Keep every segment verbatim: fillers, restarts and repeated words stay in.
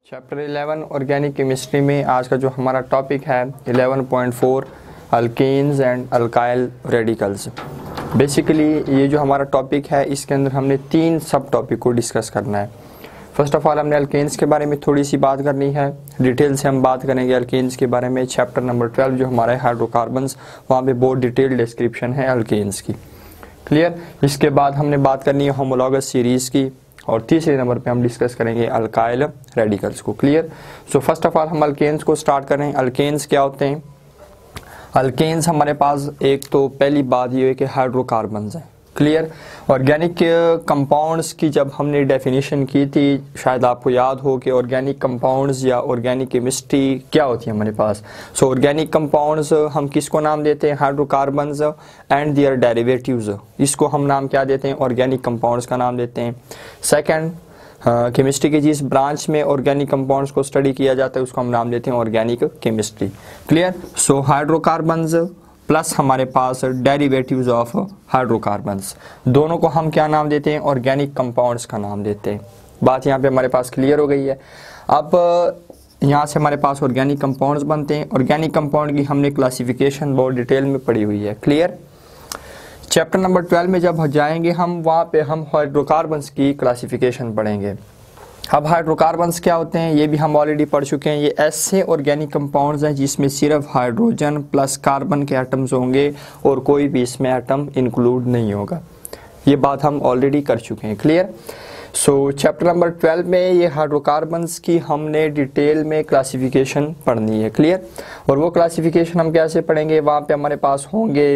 Chapter eleven organic chemistry में आज का जो हमारा टॉपिक है eleven point four alkanes and alkyl radicals. Basically ये जो हमारा टॉपिक है इसके अंदर हमने तीन सब टॉपिक को डिस्कस करना है। फर्स्ट ऑफ ऑल हमने अल्केन्स के बारे में थोड़ी सी बात करनी है, डिटेल से हम बात करेंगे अल्केन्स के बारे में। चैप्टर नंबर ट्वेल्व जो हमारा है हाइड्रोकार्बन्स, वहाँ पे बहुत डिटेल डिस्क्रिप्शन है अल्केन्स की। क्लियर। इसके बाद हमने बात करनी है होमोलॉगस सीरीज़ की और तीसरे नंबर पे हम डिस्कस करेंगे अल्काइल रेडिकल्स को। Clear. So first of all हम अल्केन्स को स्टार्ट करें। अल्केन्स क्या होते हैं? अल्केन्स हमारे पास एक तो पहली बात ये है कि हाइड्रोकार्बन्स हैं। क्लियर। ऑर्गेनिक कंपाउंड्स की जब हमने डेफिनेशन की थी, शायद आपको याद हो कि ऑर्गेनिक कंपाउंड्स या ऑर्गेनिक केमिस्ट्री क्या होती है हमारे पास। सो ऑर्गेनिक कंपाउंड्स हम किसको नाम देते हैं? Hydrocarbons and their derivatives. इसको हम नाम क्या देते हैं? ऑर्गेनिक कंपाउंड्स का नाम देते हैं। सेकंड, केमिस्ट्री के जिस ब्रांच में ऑर्गेनिक कंपाउंड्स को स्टडी किया जाता है उसको हम नाम देते हैं organic chemistry. Clear. So hydrocarbons plus हमारे पास डेरिवेटिव्स ऑफ हाइड्रोकार्बन्स, दोनों को हम क्या नाम देते हैं? ऑर्गेनिक कंपाउंड्स का नाम देते हैं। बात यहाँ पे हमारे पास क्लियर हो गई है। अब यहाँ से हमारे पास ऑर्गेनिक कंपाउंड्स बनते हैं। ऑर्गेनिक कंपाउंड की हमने क्लासिफिकेशन बहुत डिटेल में पढ़ी हुई है। क्लियर। चैप्टर नंबर ट्वेल्व में जब जाएंगे हम वहाँ पे हम हाइड्रोकार्बन्स की क्लासिफिकेशन पढ़ेंगे। अब हाइड्रोकार्बन्स क्या होते हैं ये भी हम ऑलरेडी पढ़ चुके हैं। ये ऐसे ऑर्गेनिक कंपाउंड्स हैं जिसमें सिर्फ हाइड्रोजन प्लस कार्बन के एटम्स होंगे और कोई भी इसमें एटम इंक्लूड नहीं होगा। ये बात हम ऑलरेडी कर चुके हैं। Clear. So chapter number twelve में ये हाइड्रोकार्बन्स की हमने डिटेल में क्लासिफिकेशन पढ़नी है। क्लियर। और वो क्लासिफिकेशन हम कैसे पढ़ेंगे? वहाँ पे हमारे पास होंगे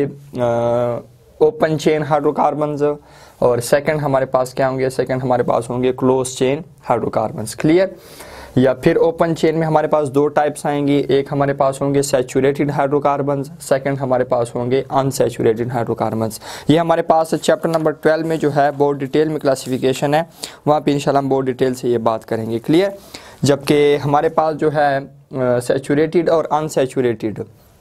ओपन चेन हाइड्रोकार्बन्स और सेकंड हमारे पास क्या होंगे? सेकंड हमारे पास होंगे क्लोज चेन हाइड्रोकार्बन्स। क्लियर। या फिर ओपन चेन में हमारे पास दो टाइप्स आएंगी, एक हमारे पास होंगे सैचुरेटेड हाइड्रोकार्बन्स, सेकंड हमारे पास होंगे अनसैचुरेटेड हाइड्रोकार्बन्स। ये हमारे पास चैप्टर नंबर ट्वेल्व में जो है बहुत डिटेल में क्लासिफिकेशन है, वहाँ पे इंशाल्लाह हम बहुत डिटेल से ये बात करेंगे। क्लियर। जबकि हमारे पास जो है सैचुरेटेड और अनसैचुरेटेड,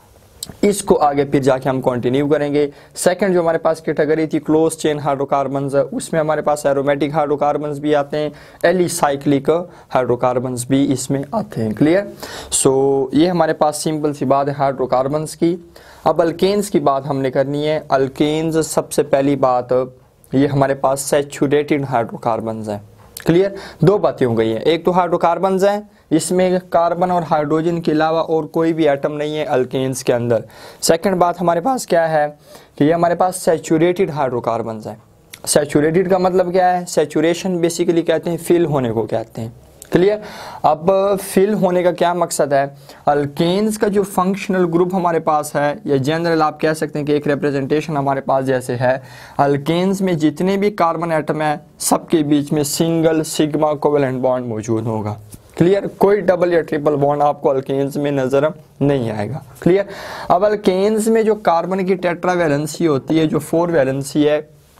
इसको आगे फिर जाके हम कंटिन्यू करेंगे। सेकंड जो हमारे पास कैटेगरी थी क्लोज चेन हाइड्रोकार्बन्स, उसमें हमारे पास एरोमेटिक हाइड्रोकार्बन्स भी आते हैं, एलिसाइक्लिक हाइड्रोकार्बन्स भी इसमें आते हैं। क्लियर। सो ये हमारे पास सिंपल सी बात है हाइड्रोकार्बन्स की। अब अल्केन्स की बात हमने करनी है। अल्केन्स सबसे पहली बात, ये हमारे पास सैचुरेटेड हाइड्रोकार्बन्स हैं। क्लियर। दो बातें हो गई हैं, एक तो हाइड्रोकार्बन्स हैं, इसमें कार्बन और हाइड्रोजन के अलावा और कोई भी एटम नहीं है अल्केन्स के अंदर। सेकंड बात हमारे पास क्या है कि ये हमारे पास सैचुरेटेड हाइड्रोकार्बन्स हैं। सैचुरेटेड का मतलब क्या है? सैचुरेशन बेसिकली कहते हैं फिल होने को कहते हैं। क्लियर। अब फिल होने का क्या मकसद है? अल्केन्स का जो फंक्शनल ग्रुप हमारे पास है, या जनरल आप कह सकते हैं कि एक रिप्रेजेंटेशन हमारे पास जैसे है, अल्केन्स में जितने भी कार्बन एटम है सबके बीच में सिंगल सिग्मा कोवेलेंट बॉन्ड मौजूद होगा। क्लियर। कोई डबल या ट्रिपल बॉन्ड आपको अल्केन्स में नजर नहीं आएगा। क्लियर। अब अल्केन्स में जो कार्बन की टेट्रा वैलेंसी होती है, जो फोर वैलेंसी है,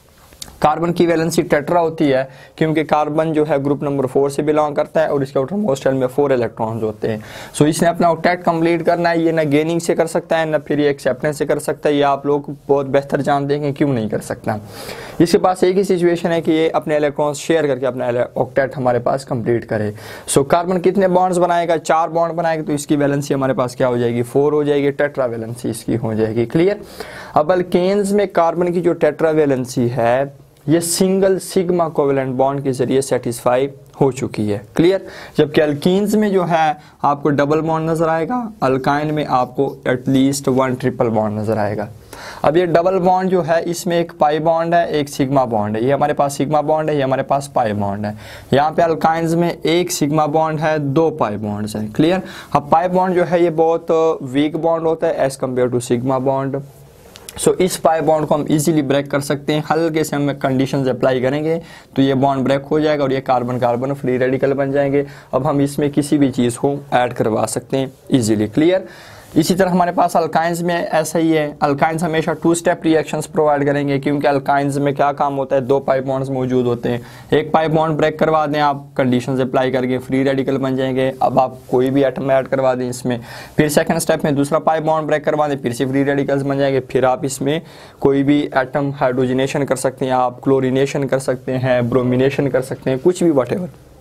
कार्बन की वैलेंसी टेट्रा होती है क्योंकि कार्बन जो है ग्रुप नंबर फोर से बिलोंग करता है और इसके आउटर मोस्ट शेल में फोर इलेक्ट्रॉन्स होते हैं। सो so, इसने अपना ऑक्टेट कंप्लीट करना है। ये ना गेनिंग से कर सकता है ना फिर ये एक्सेप्टेंस से कर सकता है। ये आप लोग बहुत बेहतर जानते हैं क्यों नहीं कर सकता। इसके पास एक ही सिचुएशन है कि ये अपने इलेक्ट्रॉन्स शेयर करके अपना ऑक्टेट हमारे पास कंप्लीट करे। सो so, कार्बन कितने बॉन्ड्स बनाएगा? चार बॉन्ड बनाएगा, तो इसकी वैलेंसी हमारे पास क्या हो जाएगी? फोर हो जाएगी। टेट्रा वैलेंसी इसकी हो जाएगी। क्लियर। अब अल्केन्स में कार्बन की जो टेट्रा वैलेंसी है ये सिंगल सिग्मा कोवेलेंट बॉन्ड के जरिए सेटिस्फाई हो चुकी है। क्लियर। जबकि अल्कीन्स में जो है आपको डबल बॉन्ड नजर आएगा, अल्काइन में आपको एटलीस्ट वन ट्रिपल बॉन्ड नजर आएगा। अब ये डबल बॉन्ड जो है इसमें एक पाई बॉन्ड है, एक सिग्मा बॉन्ड है। ये हमारे पास सिग्मा बॉन्ड है, ये हमारे पास पाई बॉन्ड है। यहाँ पे अल्काइंस में एक सिग्मा बॉन्ड है, दो पाई बॉन्ड्स हैं। क्लियर। अब पाई बॉन्ड जो है ये बहुत वीक बॉन्ड होता है as compared to sigma bond. So so, इस पाई बॉन्ड को हम इजीली ब्रेक कर सकते हैं। हल्के से हम कंडीशंस अप्लाई करेंगे तो ये बॉन्ड ब्रेक हो जाएगा और ये कार्बन कार्बन फ्री रेडिकल बन जाएंगे। अब हम इसमें किसी भी चीज़ को ऐड करवा सकते हैं इजीली। क्लियर। इसी तरह हमारे पास अल्काइंस में ऐसा ही है। अल्काइंस हमेशा टू स्टेप रिएक्शंस प्रोवाइड करेंगे क्योंकि अल्काइंस में क्या काम होता है? दो पाई बॉन्ड्स मौजूद होते हैं। एक पाई बॉन्ड ब्रेक करवा दें आप, कंडीशंस अप्लाई करके फ्री रेडिकल बन जाएंगे। अब आप कोई भी एटम ऐड करवा दें इसमें, फिर सेकंड स्टेप में दूसरा पाई बॉन्ड ब्रेक करवा दें, फिर से फ्री रेडिकल्स बन जाएंगे। फिर आप इसमें कोई भी एटम हाइड्रोजनेशन कर सकते हैं, आप क्लोरिनेशन कर सकते हैं, ब्रोमिनेशन कर सकते हैं, कुछ भी वट एवर।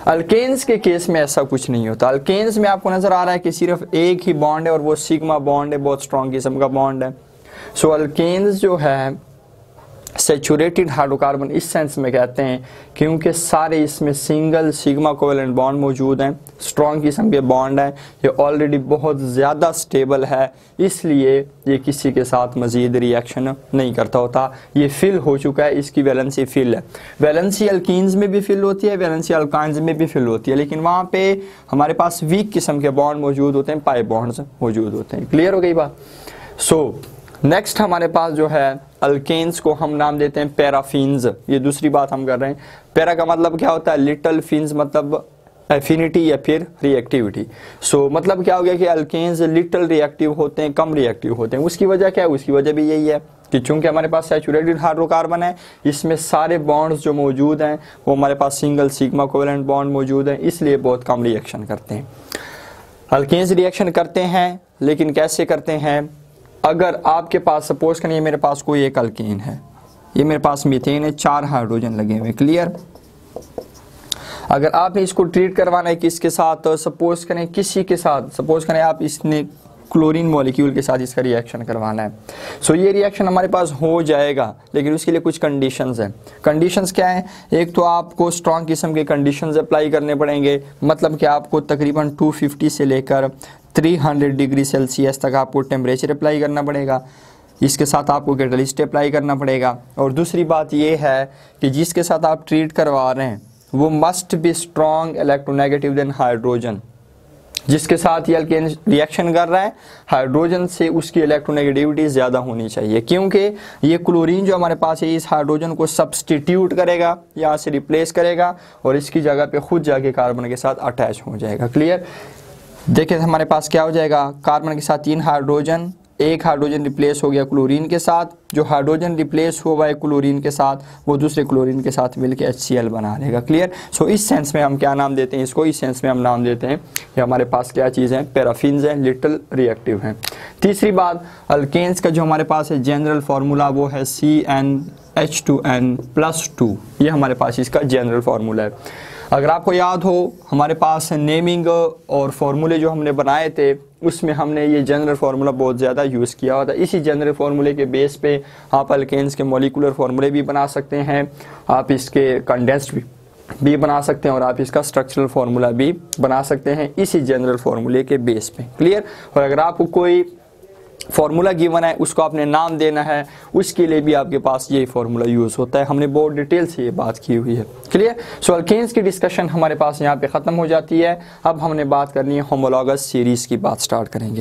अल्केन्स के केस में ऐसा कुछ नहीं होता। अल्केन्स में आपको नजर आ रहा है कि सिर्फ एक ही बॉन्ड है और वो सिग्मा बॉन्ड है, बहुत स्ट्रॉन्ग किस्म का बॉन्ड है। सो अल्केन्स जो है सैचुरेटेड हाइड्रोकार्बन इस सेंस में कहते हैं क्योंकि सारे इसमें सिंगल सिग्मा कोवेलेंट बॉन्ड मौजूद हैं, स्ट्रॉन्ग किस्म के बॉन्ड हैं, ये ऑलरेडी बहुत ज़्यादा स्टेबल है, इसलिए ये किसी के साथ मज़ीद रिएक्शन नहीं करता होता। ये फिल हो चुका है, इसकी वैलेंसी फिल है। वैलेंसी अल्कीन्स में भी फिल होती है, वैलेंसी अल्काइंस में भी फिल होती है, लेकिन वहाँ पे हमारे पास वीक किस्म के बॉन्ड मौजूद होते हैं, पाई बॉन्ड्स मौजूद होते हैं। क्लियर हो गई बात। सो नेक्स्ट हमारे पास जो है अल्केन्स को हम नाम देते हैं पैराफिन्स। ये दूसरी बात हम कर रहे हैं। पैरा का मतलब क्या होता है, लिटल, फिन्स मतलब एफिनिटी या फिर रिएक्टिविटी। सो so, मतलब क्या हो गया कि अल्केन्स लिटल रिएक्टिव होते हैं, कम रिएक्टिव होते हैं। उसकी वजह क्या है, उसकी वजह भी यही है कि चूंकि हमारे पास सैचुरेटेड हाइड्रोकार्बन है, इसमें सारे बॉन्ड्स जो मौजूद हैं वो हमारे पास सिंगल सिग्मा कोवेलेंट बॉन्ड मौजूद हैं, इसलिए बहुत कम रिएक्शन करते हैं। अल्केन्स रिएक्शन करते हैं, लेकिन कैसे करते हैं, अगर आपके पास सपोज करिए मेरे पास कोई एक अल्केन है, ये मेरे पास मीथेन है, चार हाइड्रोजन लगे हुए। क्लियर। अगर आपने इसको ट्रीट करवाना है किसके साथ, सपोज करें किसी के साथ, सपोज करें आप इसने क्लोरीन मॉलिक्यूल के साथ इसका रिएक्शन करवाना है। सो so, ये रिएक्शन हमारे पास हो जाएगा, लेकिन उसके लिए कुछ कंडीशंस हैं। कंडीशंस क्या हैं, एक तो आपको स्ट्रॉन्ग किस्म के कंडीशंस अप्लाई करने पड़ेंगे, मतलब कि आपको तकरीबन दो सौ पचास से लेकर तीन सौ डिग्री सेल्सियस तक आपको टेम्परेचर अप्लाई करना पड़ेगा। इसके साथ आपको कैटलिस्ट अप्लाई करना पड़ेगा। और दूसरी बात ये है कि जिसके साथ आप ट्रीट करवा रहे हैं वो must be strong electronegative than hydrogen. जिसके साथ ये अल्केन रिएक्शन कर रहा है, हाइड्रोजन से उसकी इलेक्ट्रोनेगेटिविटी ज़्यादा होनी चाहिए, क्योंकि ये क्लोरीन जो हमारे पास है इस हाइड्रोजन को सब्सटीट्यूट करेगा, यहाँ से रिप्लेस करेगा और इसकी जगह पे खुद जाके कार्बन के साथ अटैच हो जाएगा। क्लियर। देखिए हमारे पास क्या हो जाएगा, कार्बन के साथ तीन हाइड्रोजन, एक हाइड्रोजन रिप्लेस हो गया क्लोरीन के साथ, जो हाइड्रोजन रिप्लेस हुआ है क्लोरीन के साथ वो दूसरे क्लोरीन के साथ मिलकर एच सी एल बना लेगा। क्लियर। सो इस सेंस में हम क्या नाम देते हैं इसको, इस सेंस में हम नाम देते हैं ये हमारे पास क्या चीज़ है, पैराफिन्स हैं, लिटिल रिएक्टिव हैं। तीसरी बात, अल्केन्स का जो हमारे पास है जनरल फार्मूला वो है C N H two N plus two, ये हमारे पास इसका जनरल फार्मूला है। अगर आपको याद हो हमारे पास नेमिंग और फार्मूले जो हमने बनाए थे उसमें हमने ये जनरल फार्मूला बहुत ज़्यादा यूज़ किया हुआ था। इसी जनरल फार्मूले के बेस पे आप अल्केन्स के मॉलिक्यूलर फार्मूले भी बना सकते हैं, आप इसके कंडेंस्ड भी, भी बना सकते हैं और आप इसका स्ट्रक्चरल फार्मूला भी बना सकते हैं इसी जनरल फार्मूले के बेस पे। क्लियर। और अगर आपको कोई फार्मूला गिवन है उसको आपने नाम देना है, उसके लिए भी आपके पास यही फार्मूला यूज़ होता है। हमने बहुत डिटेल से ये बात की हुई है। क्लियर। सो अल्केन्स की डिस्कशन हमारे पास यहाँ पे ख़त्म हो जाती है। अब हमने बात करनी है होमोलॉगस सीरीज़ की बात स्टार्ट करेंगे।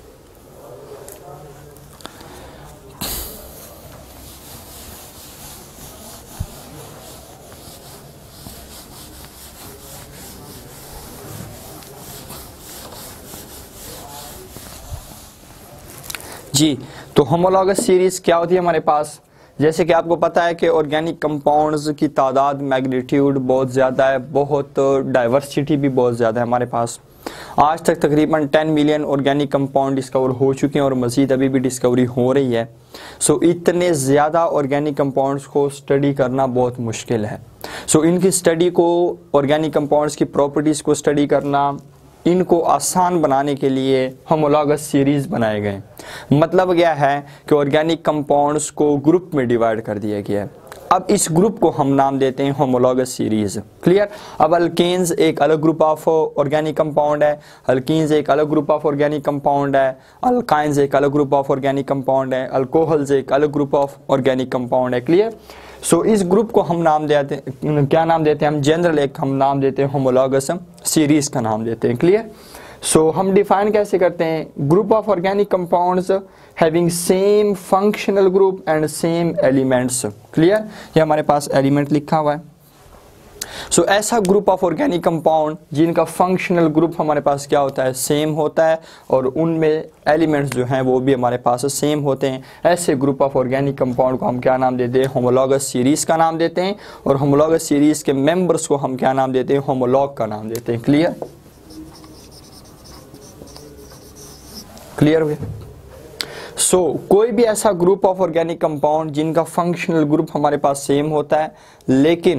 जी, तो होमोलॉगस सीरीज़ क्या होती है हमारे पास, जैसे कि आपको पता है कि ऑर्गेनिक कंपाउंड्स की तादाद, मैग्नीट्यूड बहुत ज़्यादा है, बहुत डाइवर्सिटी भी बहुत ज़्यादा है हमारे पास। आज तक तकरीबन दस मिलियन ऑर्गेनिक कंपाउंड डिस्कवर हो चुके हैं और मज़ीद अभी भी डिस्कवरी हो रही है। सो इतने ज़्यादा ऑर्गेनिक कंपाउंड्स को स्टडी करना बहुत मुश्किल है। सो इनकी स्टडी को, ऑर्गेनिक कंपाउंड्स की प्रॉपर्टीज़ को स्टडी करना, इनको आसान बनाने के लिए होमोलॉगस सीरीज़ बनाए गए। मतलब क्या है कि ऑर्गेनिक कंपाउंड्स को ग्रुप में डिवाइड कर दिया गया है। अब इस ग्रुप को हम नाम देते हैं होमोलॉगस सीरीज़। क्लियर। अब अल्केन्स एक अलग ग्रुप ऑफ ऑर्गेनिक कंपाउंड है, अल्कीन्स एक अलग ग्रुप ऑफ ऑर्गेनिक कंपाउंड है, अल्काइंस एक अलग ग्रुप ऑफ ऑर्गेनिक कंपाउंड है, अल्कोहल्स एक अलग ग्रुप ऑफ ऑर्गेनिक कंपाउंड है। क्लियर। सो so, इस ग्रुप को हम नाम देते हैं, क्या नाम देते हैं हम, जनरल एक हम नाम देते हैं होमोलॉगस सीरीज़ का नाम देते हैं। क्लियर। सो so, हम डिफाइन कैसे करते हैं, group of organic compounds having same functional group and same elements. Clear. ये हमारे पास एलिमेंट लिखा हुआ है। सो so, ऐसा ग्रुप ऑफ ऑर्गेनिक कंपाउंड जिनका फंक्शनल ग्रुप हमारे पास क्या होता है, सेम होता है, और उनमें एलिमेंट्स जो हैं वो भी हमारे पास सेम होते हैं। ऐसे ग्रुप ऑफ ऑर्गेनिक कंपाउंड को हम क्या नाम देते हैं, होमोलॉगस सीरीज़ का नाम देते हैं। और होमोलॉगस सीरीज़ के मेंबर्स को हम क्या नाम देते हैं, होमोलॉग का नाम देते हैं। क्लियर। क्लियर हो गया। सो so, कोई भी ऐसा ग्रुप ऑफ ऑर्गेनिक कंपाउंड जिनका फंक्शनल ग्रुप हमारे पास सेम होता है लेकिन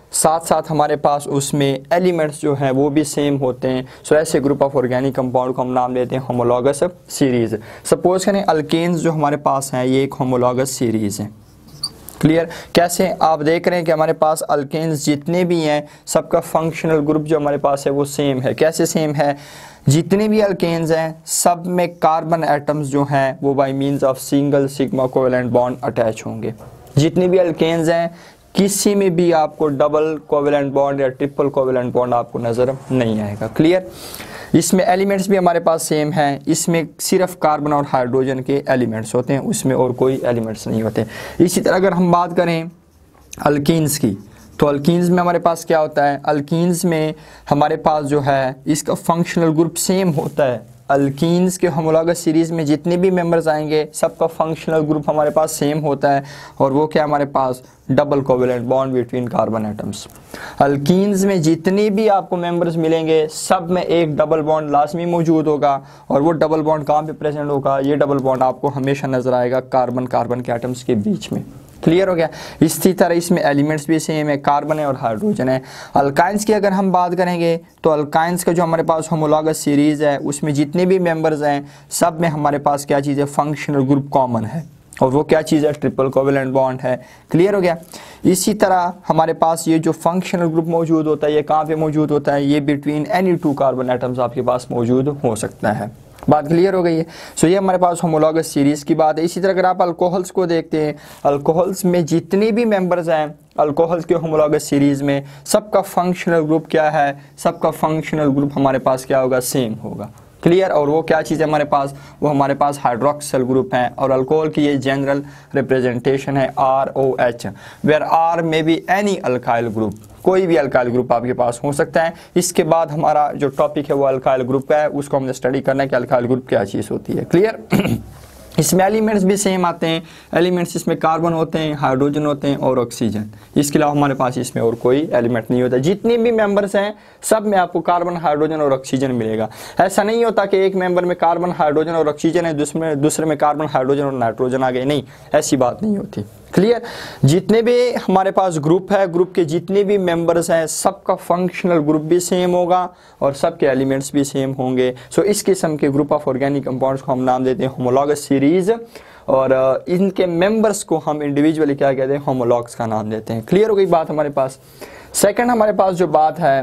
साथ साथ हमारे पास उसमें एलिमेंट्स जो हैं वो भी सेम होते हैं। सो ऐसे ग्रुप ऑफ ऑर्गेनिक कंपाउंड को हम नाम देते हैं होमोलॉगस सीरीज़। सपोज करें अल्केन्स जो हमारे पास हैं ये एक होमोलॉगस सीरीज़ है। क्लियर? कैसे? आप देख रहे हैं कि हमारे पास अल्केन्स जितने भी हैं सबका फंक्शनल ग्रुप जो हमारे पास है वो सेम है। कैसे सेम है? जितने भी अल्केन्स हैं सब में कार्बन एटम्स जो हैं वो by means of single sigma covalent bond attach होंगे। जितने भी अल्केन्स हैं किसी में भी आपको डबल कोवेलेंट बॉन्ड या ट्रिपल कोवेलेंट बॉन्ड आपको नज़र नहीं आएगा। क्लियर? इसमें एलिमेंट्स भी हमारे पास सेम हैं। इसमें सिर्फ कार्बन और हाइड्रोजन के एलिमेंट्स होते हैं, उसमें और कोई एलिमेंट्स नहीं होते। इसी तरह अगर हम बात करें अल्कीन्स की तो अल्कीन्स में हमारे पास क्या होता है? अल्कीन्स में हमारे पास जो है इसका फंक्शनल ग्रुप सेम होता है। अल्कीन्स के होमोलॉगस सीरीज़ में जितने भी मेंबर्स आएंगे सबका फंक्शनल ग्रुप हमारे पास सेम होता है और वो क्या हमारे पास double covalent bond between carbon atoms. Alkenes में जितने भी आपको मेंबर्स मिलेंगे सब में एक डबल बॉन्ड लाजमी मौजूद होगा और वो डबल बॉन्ड कहाँ पे प्रेजेंट होगा? ये डबल बॉन्ड आपको हमेशा नजर आएगा कार्बन कार्बन के एटम्स के बीच में। क्लियर हो गया? इसी तरह इसमें एलिमेंट्स भी सेम है, कार्बन है और हाइड्रोजन है। अल्काइंस की अगर हम बात करेंगे तो अल्काइंस का जो हमारे पास होमोलॉगस सीरीज़ है उसमें जितने भी मेंबर्स हैं सब में हमारे पास क्या चीज़ है? फंक्शनल ग्रुप कॉमन है और वो क्या चीज़ है? ट्रिपल कोवेलेंट बॉन्ड है। क्लियर हो गया? इसी तरह हमारे पास ये जो फंक्शनल ग्रुप मौजूद होता है ये कहाँ पे मौजूद होता है? ये between any two carbon atoms आपके पास मौजूद हो सकता है। बात क्लियर हो गई है? सो ये हमारे पास होमोलॉगस सीरीज़ की बात है। इसी तरह अगर आप अल्कोहल्स को देखते हैं, अल्कोहल्स में जितने भी मेंबर्स हैं अल्कोहल्स के होमोलॉगस सीरीज़ में सबका फंक्शनल ग्रुप क्या है? सबका फंक्शनल ग्रुप हमारे पास क्या होगा? सेम होगा। क्लियर? और वो क्या चीज़ है हमारे पास? वो हमारे पास हाइड्रोक्सिल ग्रुप है और अल्कोहल की ये जनरल रिप्रेजेंटेशन है R O H, where R may be any alkyl group, कोई भी अल्काइल ग्रुप आपके पास हो सकता है। इसके बाद हमारा जो टॉपिक है वो अल्काइल ग्रुप का है, उसको हमने स्टडी करना है कि अल्काइल ग्रुप क्या चीज़ होती है। क्लियर? इसमें एलिमेंट्स भी सेम आते हैं। एलिमेंट्स इसमें कार्बन होते हैं, हाइड्रोजन होते हैं और ऑक्सीजन। इसके अलावा हमारे पास इसमें और कोई एलिमेंट नहीं होता। जितने भी मेंबर्स हैं सब में आपको कार्बन, हाइड्रोजन और ऑक्सीजन मिलेगा। ऐसा नहीं होता कि एक मेंबर में कार्बन, हाइड्रोजन और ऑक्सीजन है, दूसरे दूसरे में कार्बन, हाइड्रोजन और नाइट्रोजन आ गए, नहीं, ऐसी बात नहीं होती। क्लियर? जितने भी हमारे पास ग्रुप है, ग्रुप के जितने भी मेंबर्स हैं सबका फंक्शनल ग्रुप भी सेम होगा और सबके एलिमेंट्स भी सेम होंगे। सो इस किस्म के ग्रुप ऑफ ऑर्गेनिक कंपाउंड्स को हम नाम देते हैं होमोलॉगस सीरीज और इनके मेंबर्स को हम इंडिविजुअली क्या कहते हैं? होमोलॉग्स का नाम देते हैं। क्लियर हो गई बात हमारे पास? सेकंड हमारे पास जो बात है,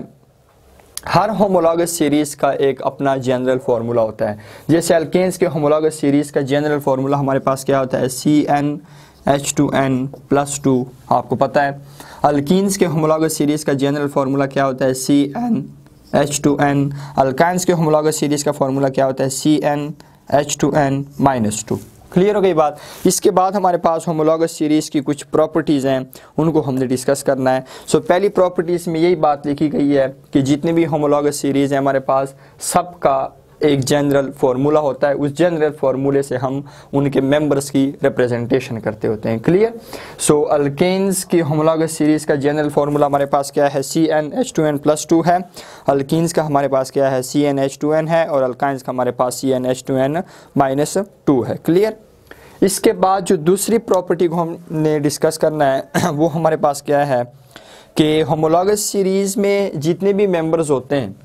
हर होमोलॉगस सीरीज़ का एक अपना जनरल फार्मूला होता है। जैसे अल्केन्स के होमोलॉगस सीरीज़ का जनरल फार्मूला हमारे पास क्या होता है? C N H two N plus two, आपको पता है। अल्कीन्स के होमोलॉगस सीरीज़ का जनरल फार्मूला क्या होता है? C N H two N. Alkynes के होमोलॉगस सीरीज़ का फार्मूला क्या होता है? C N H two N minus two. Clear हो गई बात? इसके बाद हमारे पास होमोलॉगस सीरीज़ की कुछ प्रॉपर्टीज़ हैं, उनको हमने डिस्कस करना है। सो so, पहली प्रॉपर्टीज़ में यही बात लिखी गई है कि जितने भी होमोलॉगस सीरीज़ हैं हमारे पास सबका एक जनरल फार्मूला होता है। उस जनरल फार्मूले से हम उनके मेंबर्स की रिप्रेजेंटेशन करते होते हैं। क्लियर? सो अल्केन्स की होमोलॉगस सीरीज़ का जनरल फार्मूला हमारे पास क्या है? C N H two N plus two है। अल्कीन्स का हमारे पास क्या है? C N H two N है और अल्काइंस का हमारे पास C N H two N minus two है। क्लियर? इसके बाद जो दूसरी प्रॉपर्टी को हमने डिस्कस करना है वो हमारे पास क्या है कि होमोलॉगस सीरीज़ में जितने भी मेंबर्स होते हैं,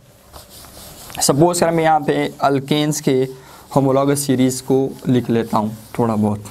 सपोज कर मैं यहाँ पे अल्केन्स के होमोलॉगस सीरीज़ को लिख लेता हूँ थोड़ा बहुत।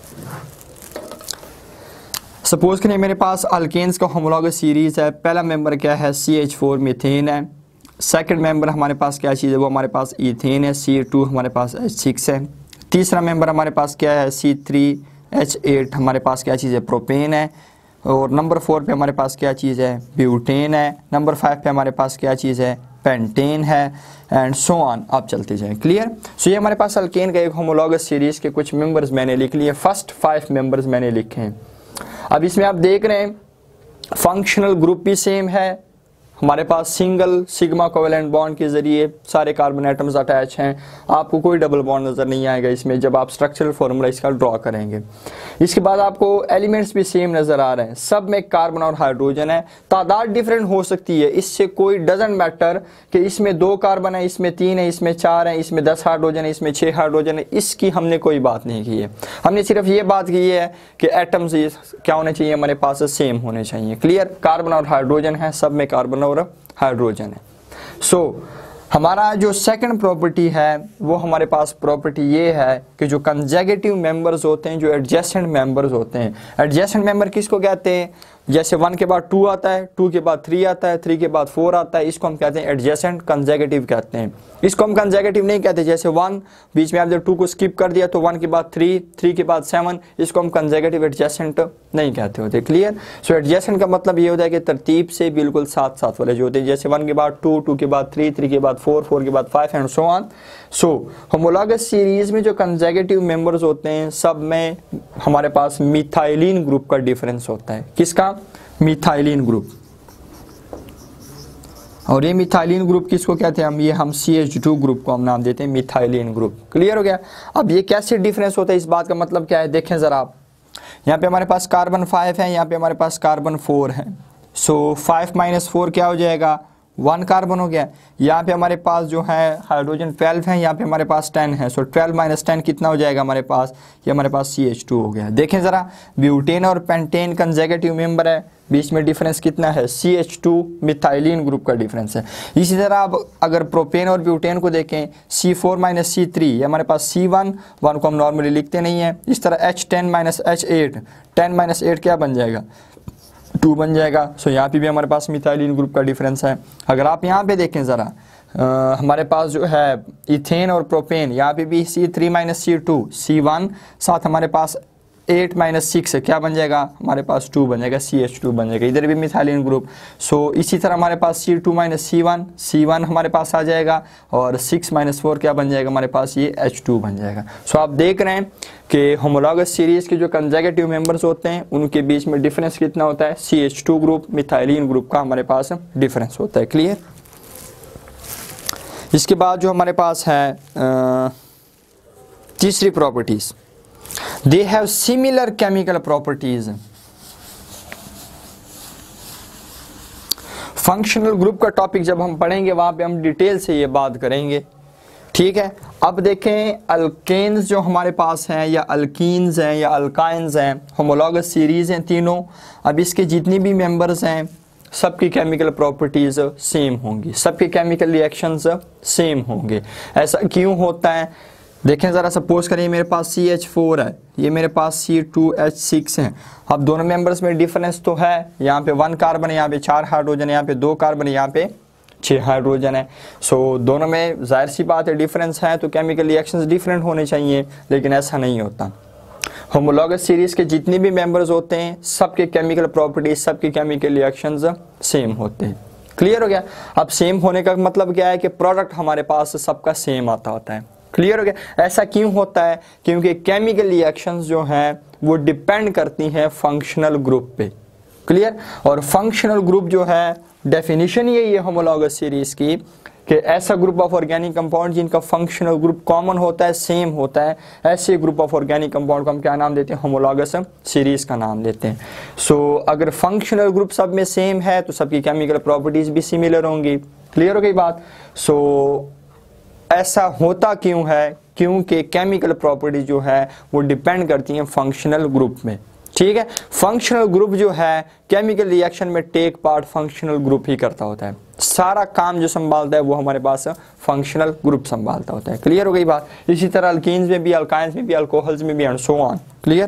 सपोज करें मेरे पास अल्केन्स का होमोलॉगस सीरीज़ है। पहला मेंबर क्या है? सी एच फोर मीथेन है। सेकंड मेंबर हमारे पास क्या चीज़ है? वो हमारे पास ईथेन है। सी टू हमारे पास एच सिक्स है। तीसरा मेंबर हमारे पास क्या है? सी थ्री एच एट हमारे पास क्या चीज़ है? प्रोपेन है। और नंबर फोर पे हमारे पास क्या चीज़ है? ब्यूटेन है। नंबर फाइव पे हमारे पास क्या चीज़ है? पेंटेन है एंड सो ऑन, आप चलते जाएं। क्लियर? सो ये हमारे पास अल्केन का एक होमोलॉगस सीरीज़ के कुछ मेंबर्स मैंने लिख लिए, फर्स्ट फाइव मेंबर्स मैंने लिखे हैं। अब इसमें आप देख रहे हैं फंक्शनल ग्रुप भी सेम है, हमारे पास सिंगल सिग्मा कोवेलेंट बॉन्ड के जरिए सारे कार्बन एटम्स अटैच हैं, आपको कोई डबल बॉन्ड नजर नहीं आएगा इसमें जब आप स्ट्रक्चरल फॉर्मूला इसका ड्रॉ करेंगे। इसके बाद आपको एलिमेंट्स भी सेम नजर आ रहे हैं, सब में कार्बन और हाइड्रोजन है, तादाद डिफरेंट हो सकती है, इससे कोई डजंट मैटर कि इसमें दो कार्बन है, इसमें तीन है, इसमें चार है, इसमें दस हाइड्रोजन है, इसमें छह हाइड्रोजन है, इसकी हमने कोई बात नहीं की है। हमने सिर्फ ये बात की है कि एटम्स क्या होने चाहिए, हमारे पास सेम होने चाहिए। क्लियर, कार्बन और हाइड्रोजन है, सब में कार्बन और हाइड्रोजन है। सो so, हमारा जो सेकंड प्रॉपर्टी है वो हमारे पास प्रॉपर्टी ये है कि जो कंजेगेटिव मेंबर्स होते हैं, जो एडजेसेंट मेंबर्स होते हैं, एडजेसेंट मेंबर किसको कहते हैं, जैसे वन के बाद टू आता है, टू के बाद थ्री आता है, थ्री के बाद फोर आता है, इसको हम कहते हैं एडजेसेंट कंजेगेटिव कहते हैं। इसको हम कंजेगेटिव नहीं कहते, जैसे वन बीच में आपने टू को स्किप कर दिया तो वन के बाद थ्री, थ्री के बाद सेवन, इसको हम कंजेगेटिव एडजेसेंट नहीं कहते होते। क्लियर, सो एडजेसेंट का मतलब ये होता है कि तरतीब से बिल्कुल साथ साथ वाले जो होते हैं, जैसे वन के बाद टू, टू के बाद थ्री, थ्री के बाद फोर, फोर के बाद five and so on. So homologous series में जो कंजेगेटिव मेंबर्स होते हैं सब में हमारे पास मिथाइलिन ग्रुप का डिफरेंस होता है। किसका? Methylene group. और ये मिथाइलिन ग्रुप किसको कहते हैं हम, ये हम सी एच टू ग्रुप को हम नाम देते हैं मिथाइलिन ग्रुप। क्लियर हो गया। अब ये कैसे डिफरेंस होता है, इस बात का मतलब क्या है, देखें जरा आप, यहाँ पे हमारे पास कार्बन फाइव है, यहाँ पे हमारे पास कार्बन फोर है। सो फाइव माइनस फोर क्या हो जाएगा, वन कार्बन हो गया। यहाँ पे हमारे पास जो है हाइड्रोजन ट्वेल्व है, यहाँ पे हमारे पास टेन है। सो ट्वेल्व माइनस टेन कितना हो जाएगा हमारे पास, ये हमारे पास सी एच टू हो गया। देखें जरा, ब्यूटेन और पेंटेन कंजेगेटिव मेंबर है, बीच में डिफरेंस कितना है, C H two methylene group का डिफरेंस है। इसी तरह आप अगर प्रोपेन और ब्यूटेन को देखें, C four minus C three, ये हमारे पास सी वन, वन को हम नॉर्मली लिखते नहीं है। इस तरह H ten minus H eight, ten minus eight क्या बन जाएगा, टू बन जाएगा। सो यहाँ पे भी हमारे पास मिथाइलिन ग्रुप का डिफरेंस है। अगर आप यहाँ पे देखें ज़रा, हमारे पास जो है इथेन और प्रोपेन, यहाँ पे भी C three minus C two, C one, साथ हमारे पास एट माइनस सिक्स है, क्या बन जाएगा हमारे पास, टू बन जाएगा, सी एच टू बन जाएगा। इधर भी मिथाइलिन ग्रुप। सो इसी तरह हमारे पास C two minus C one, C one हमारे पास आ जाएगा, और सिक्स माइनस फोर क्या बन जाएगा हमारे पास, ये एच टू बन जाएगा। सो आप देख रहे हैं कि होमोलॉगस सीरीज के जो कंजेगेटिव मेंबर्स होते हैं उनके बीच में डिफरेंस कितना होता है, C H two group methylene group का हमारे पास डिफरेंस होता है। क्लियर। इसके बाद जो हमारे पास है आ, तीसरी properties, they have similar chemical properties. Functional group का टॉपिक जब हम पढ़ेंगे वहां पे हम डिटेल से ये बात करेंगे, ठीक है। अब देखें, अल्केन्स जो हमारे पास हैं, या अल्कीन्स हैं, या अल्काइंस हैं, होमोलॉगस सीरीज हैं तीनों। अब इसके जितनी भी मेंबर्स हैं सबकी केमिकल प्रॉपर्टीज सेम होंगी, सबके केमिकल रिएक्शंस सेम होंगे। ऐसा क्यों होता है, देखें ज़रा, सपोज करें मेरे पास सी एच फोर है, ये मेरे पास सी टू एच सिक्स है। अब दोनों मेंबर्स में डिफरेंस तो है, यहाँ पे वन कार्बन है, यहाँ पे चार हाइड्रोजन है, यहाँ पे दो कार्बन है, यहाँ पे छः हाइड्रोजन है। सो दोनों में जाहिर सी बात है डिफरेंस है, तो केमिकल रिएक्शंस डिफरेंट होने चाहिए, लेकिन ऐसा नहीं होता। होमोलॉगस सीरीज के जितने भी मेंबर्स होते हैं सबके केमिकल प्रॉपर्टीज, सबके केमिकल रिएक्शंस सेम होते हैं। क्लियर हो गया। अब सेम होने का मतलब क्या है कि प्रोडक्ट हमारे पास सबका सेम आता होता है। क्लियर हो गया। ऐसा क्यों होता है, क्योंकि केमिकल रिएक्शंस जो हैं वो डिपेंड करती हैं फंक्शनल ग्रुप पे। क्लियर। और फंक्शनल ग्रुप जो है, डेफिनेशन यही है होमोलॉगस सीरीज की, कि ऐसा ग्रुप ऑफ ऑर्गेनिक कंपाउंड जिनका फंक्शनल ग्रुप कॉमन होता है, सेम होता है, ऐसे ग्रुप ऑफ ऑर्गेनिक कंपाउंड को हम क्या नाम देते हैं, होमोलॉगस सीरीज का नाम देते हैं। सो so, अगर फंक्शनल ग्रुप सब में सेम है तो सबकी केमिकल प्रॉपर्टीज भी सिमिलर होंगी। क्लियर हो गई बात। सो so, ऐसा होता क्यों है, क्योंकि केमिकल प्रॉपर्टी जो है वो डिपेंड करती हैं फंक्शनल ग्रुप में। ठीक है। फंक्शनल ग्रुप जो है केमिकल रिएक्शन में टेक पार्ट फंक्शनल ग्रुप ही करता होता है, सारा काम जो संभालता है वो हमारे पास फंक्शनल ग्रुप संभालता होता है। क्लियर हो गई बात। इसी तरह अल्कीन्स में भी, अल्काइंस में भी, अल्कोहल्स में भी, and so on. Clear.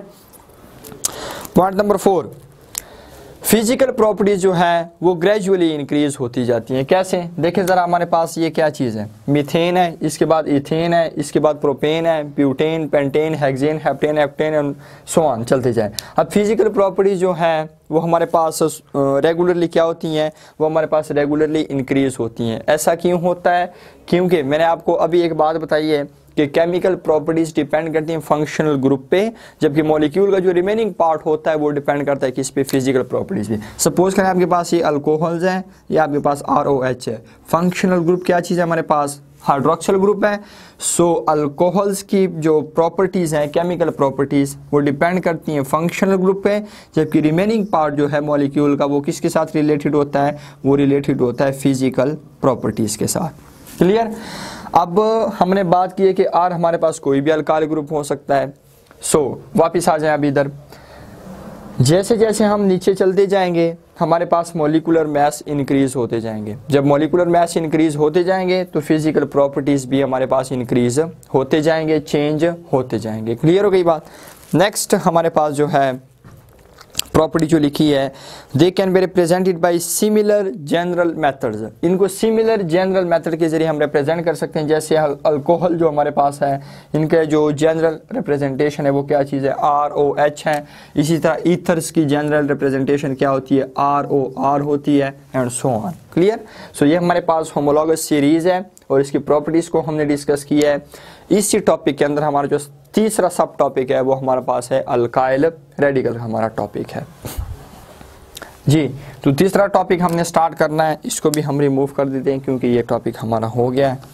Point number four, physical properties जो है वो ग्रेजुअली इंक्रीज होती जाती हैं। कैसे, देखिए ज़रा, हमारे पास ये क्या चीज़ है, मीथेन है, इसके बाद इथेन है, इसके बाद प्रोपेन है, butane, pentane, hexane, heptane, heptane and so on, चलते जाए। अब फिजिकल प्रॉपर्टीज जो है वो हमारे पास रेगुलरली क्या होती हैं, वो हमारे पास रेगुलरली इंक्रीज होती हैं। ऐसा क्यों होता है, क्योंकि मैंने आपको अभी एक बात बताई है कि केमिकल प्रॉपर्टीज डिपेंड करती हैं फंक्शनल ग्रुप पे, जबकि मॉलिक्यूल का जो रिमेनिंग पार्ट होता है वो डिपेंड करता है किस पे, फिजिकल प्रॉपर्टीज पे। सपोज करें आपके पास ये अल्कोहल्स हैं, ये आपके पास आर ओ एच है, फंक्शनल ग्रुप क्या चीज़ है हमारे पास, हाइड्रोक्सिल ग्रुप है। सो अल्कोहल्स की जो प्रॉपर्टीज़ हैं, केमिकल प्रॉपर्टीज़, वो डिपेंड करती हैं फंक्शनल ग्रुप पे, जबकि रिमेनिंग पार्ट जो है मॉलिक्यूल का वो किसके साथ रिलेटेड होता है, वो रिलेटेड होता है फिजिकल प्रॉपर्टीज़ के साथ। क्लियर। अब हमने बात की है कि आर हमारे पास कोई भी अल्काइल ग्रुप हो सकता है। सो so, वापस आ जाए अभी इधर, जैसे जैसे हम नीचे चलते जाएंगे हमारे पास मॉलिक्यूलर मास इंक्रीज होते जाएंगे। जब मॉलिक्यूलर मास इंक्रीज होते जाएंगे तो फिजिकल प्रॉपर्टीज भी हमारे पास इंक्रीज होते जाएंगे, चेंज होते जाएंगे। क्लियर हो गई बात। नेक्स्ट हमारे पास जो है प्रॉपर्टी जो लिखी है, they can be represented by similar general methods. इनको सिमिलर जनरल मेथड के जरिए हम रिप्रेजेंट कर सकते हैं। जैसे अल्कोहल जो हमारे पास है, इनके जो जनरल रिप्रेजेंटेशन है वो क्या चीज़ है, आर ओ एच है। इसी तरह ईथर्स की जनरल रिप्रेजेंटेशन क्या होती है, आर ओ आर होती है, and so on. Clear. So ये हमारे पास होमोलॉगस सीरीज है और इसकी प्रॉपर्टीज़ को हमने डिस्कस किया है। इसी टॉपिक के अंदर हमारा जो तीसरा सब टॉपिक है वो हमारे पास है अल्काइल रेडिकल हमारा टॉपिक है जी। तो तीसरा टॉपिक हमने स्टार्ट करना है, इसको भी हम रिमूव कर देते हैं क्योंकि ये टॉपिक हमारा हो गया है।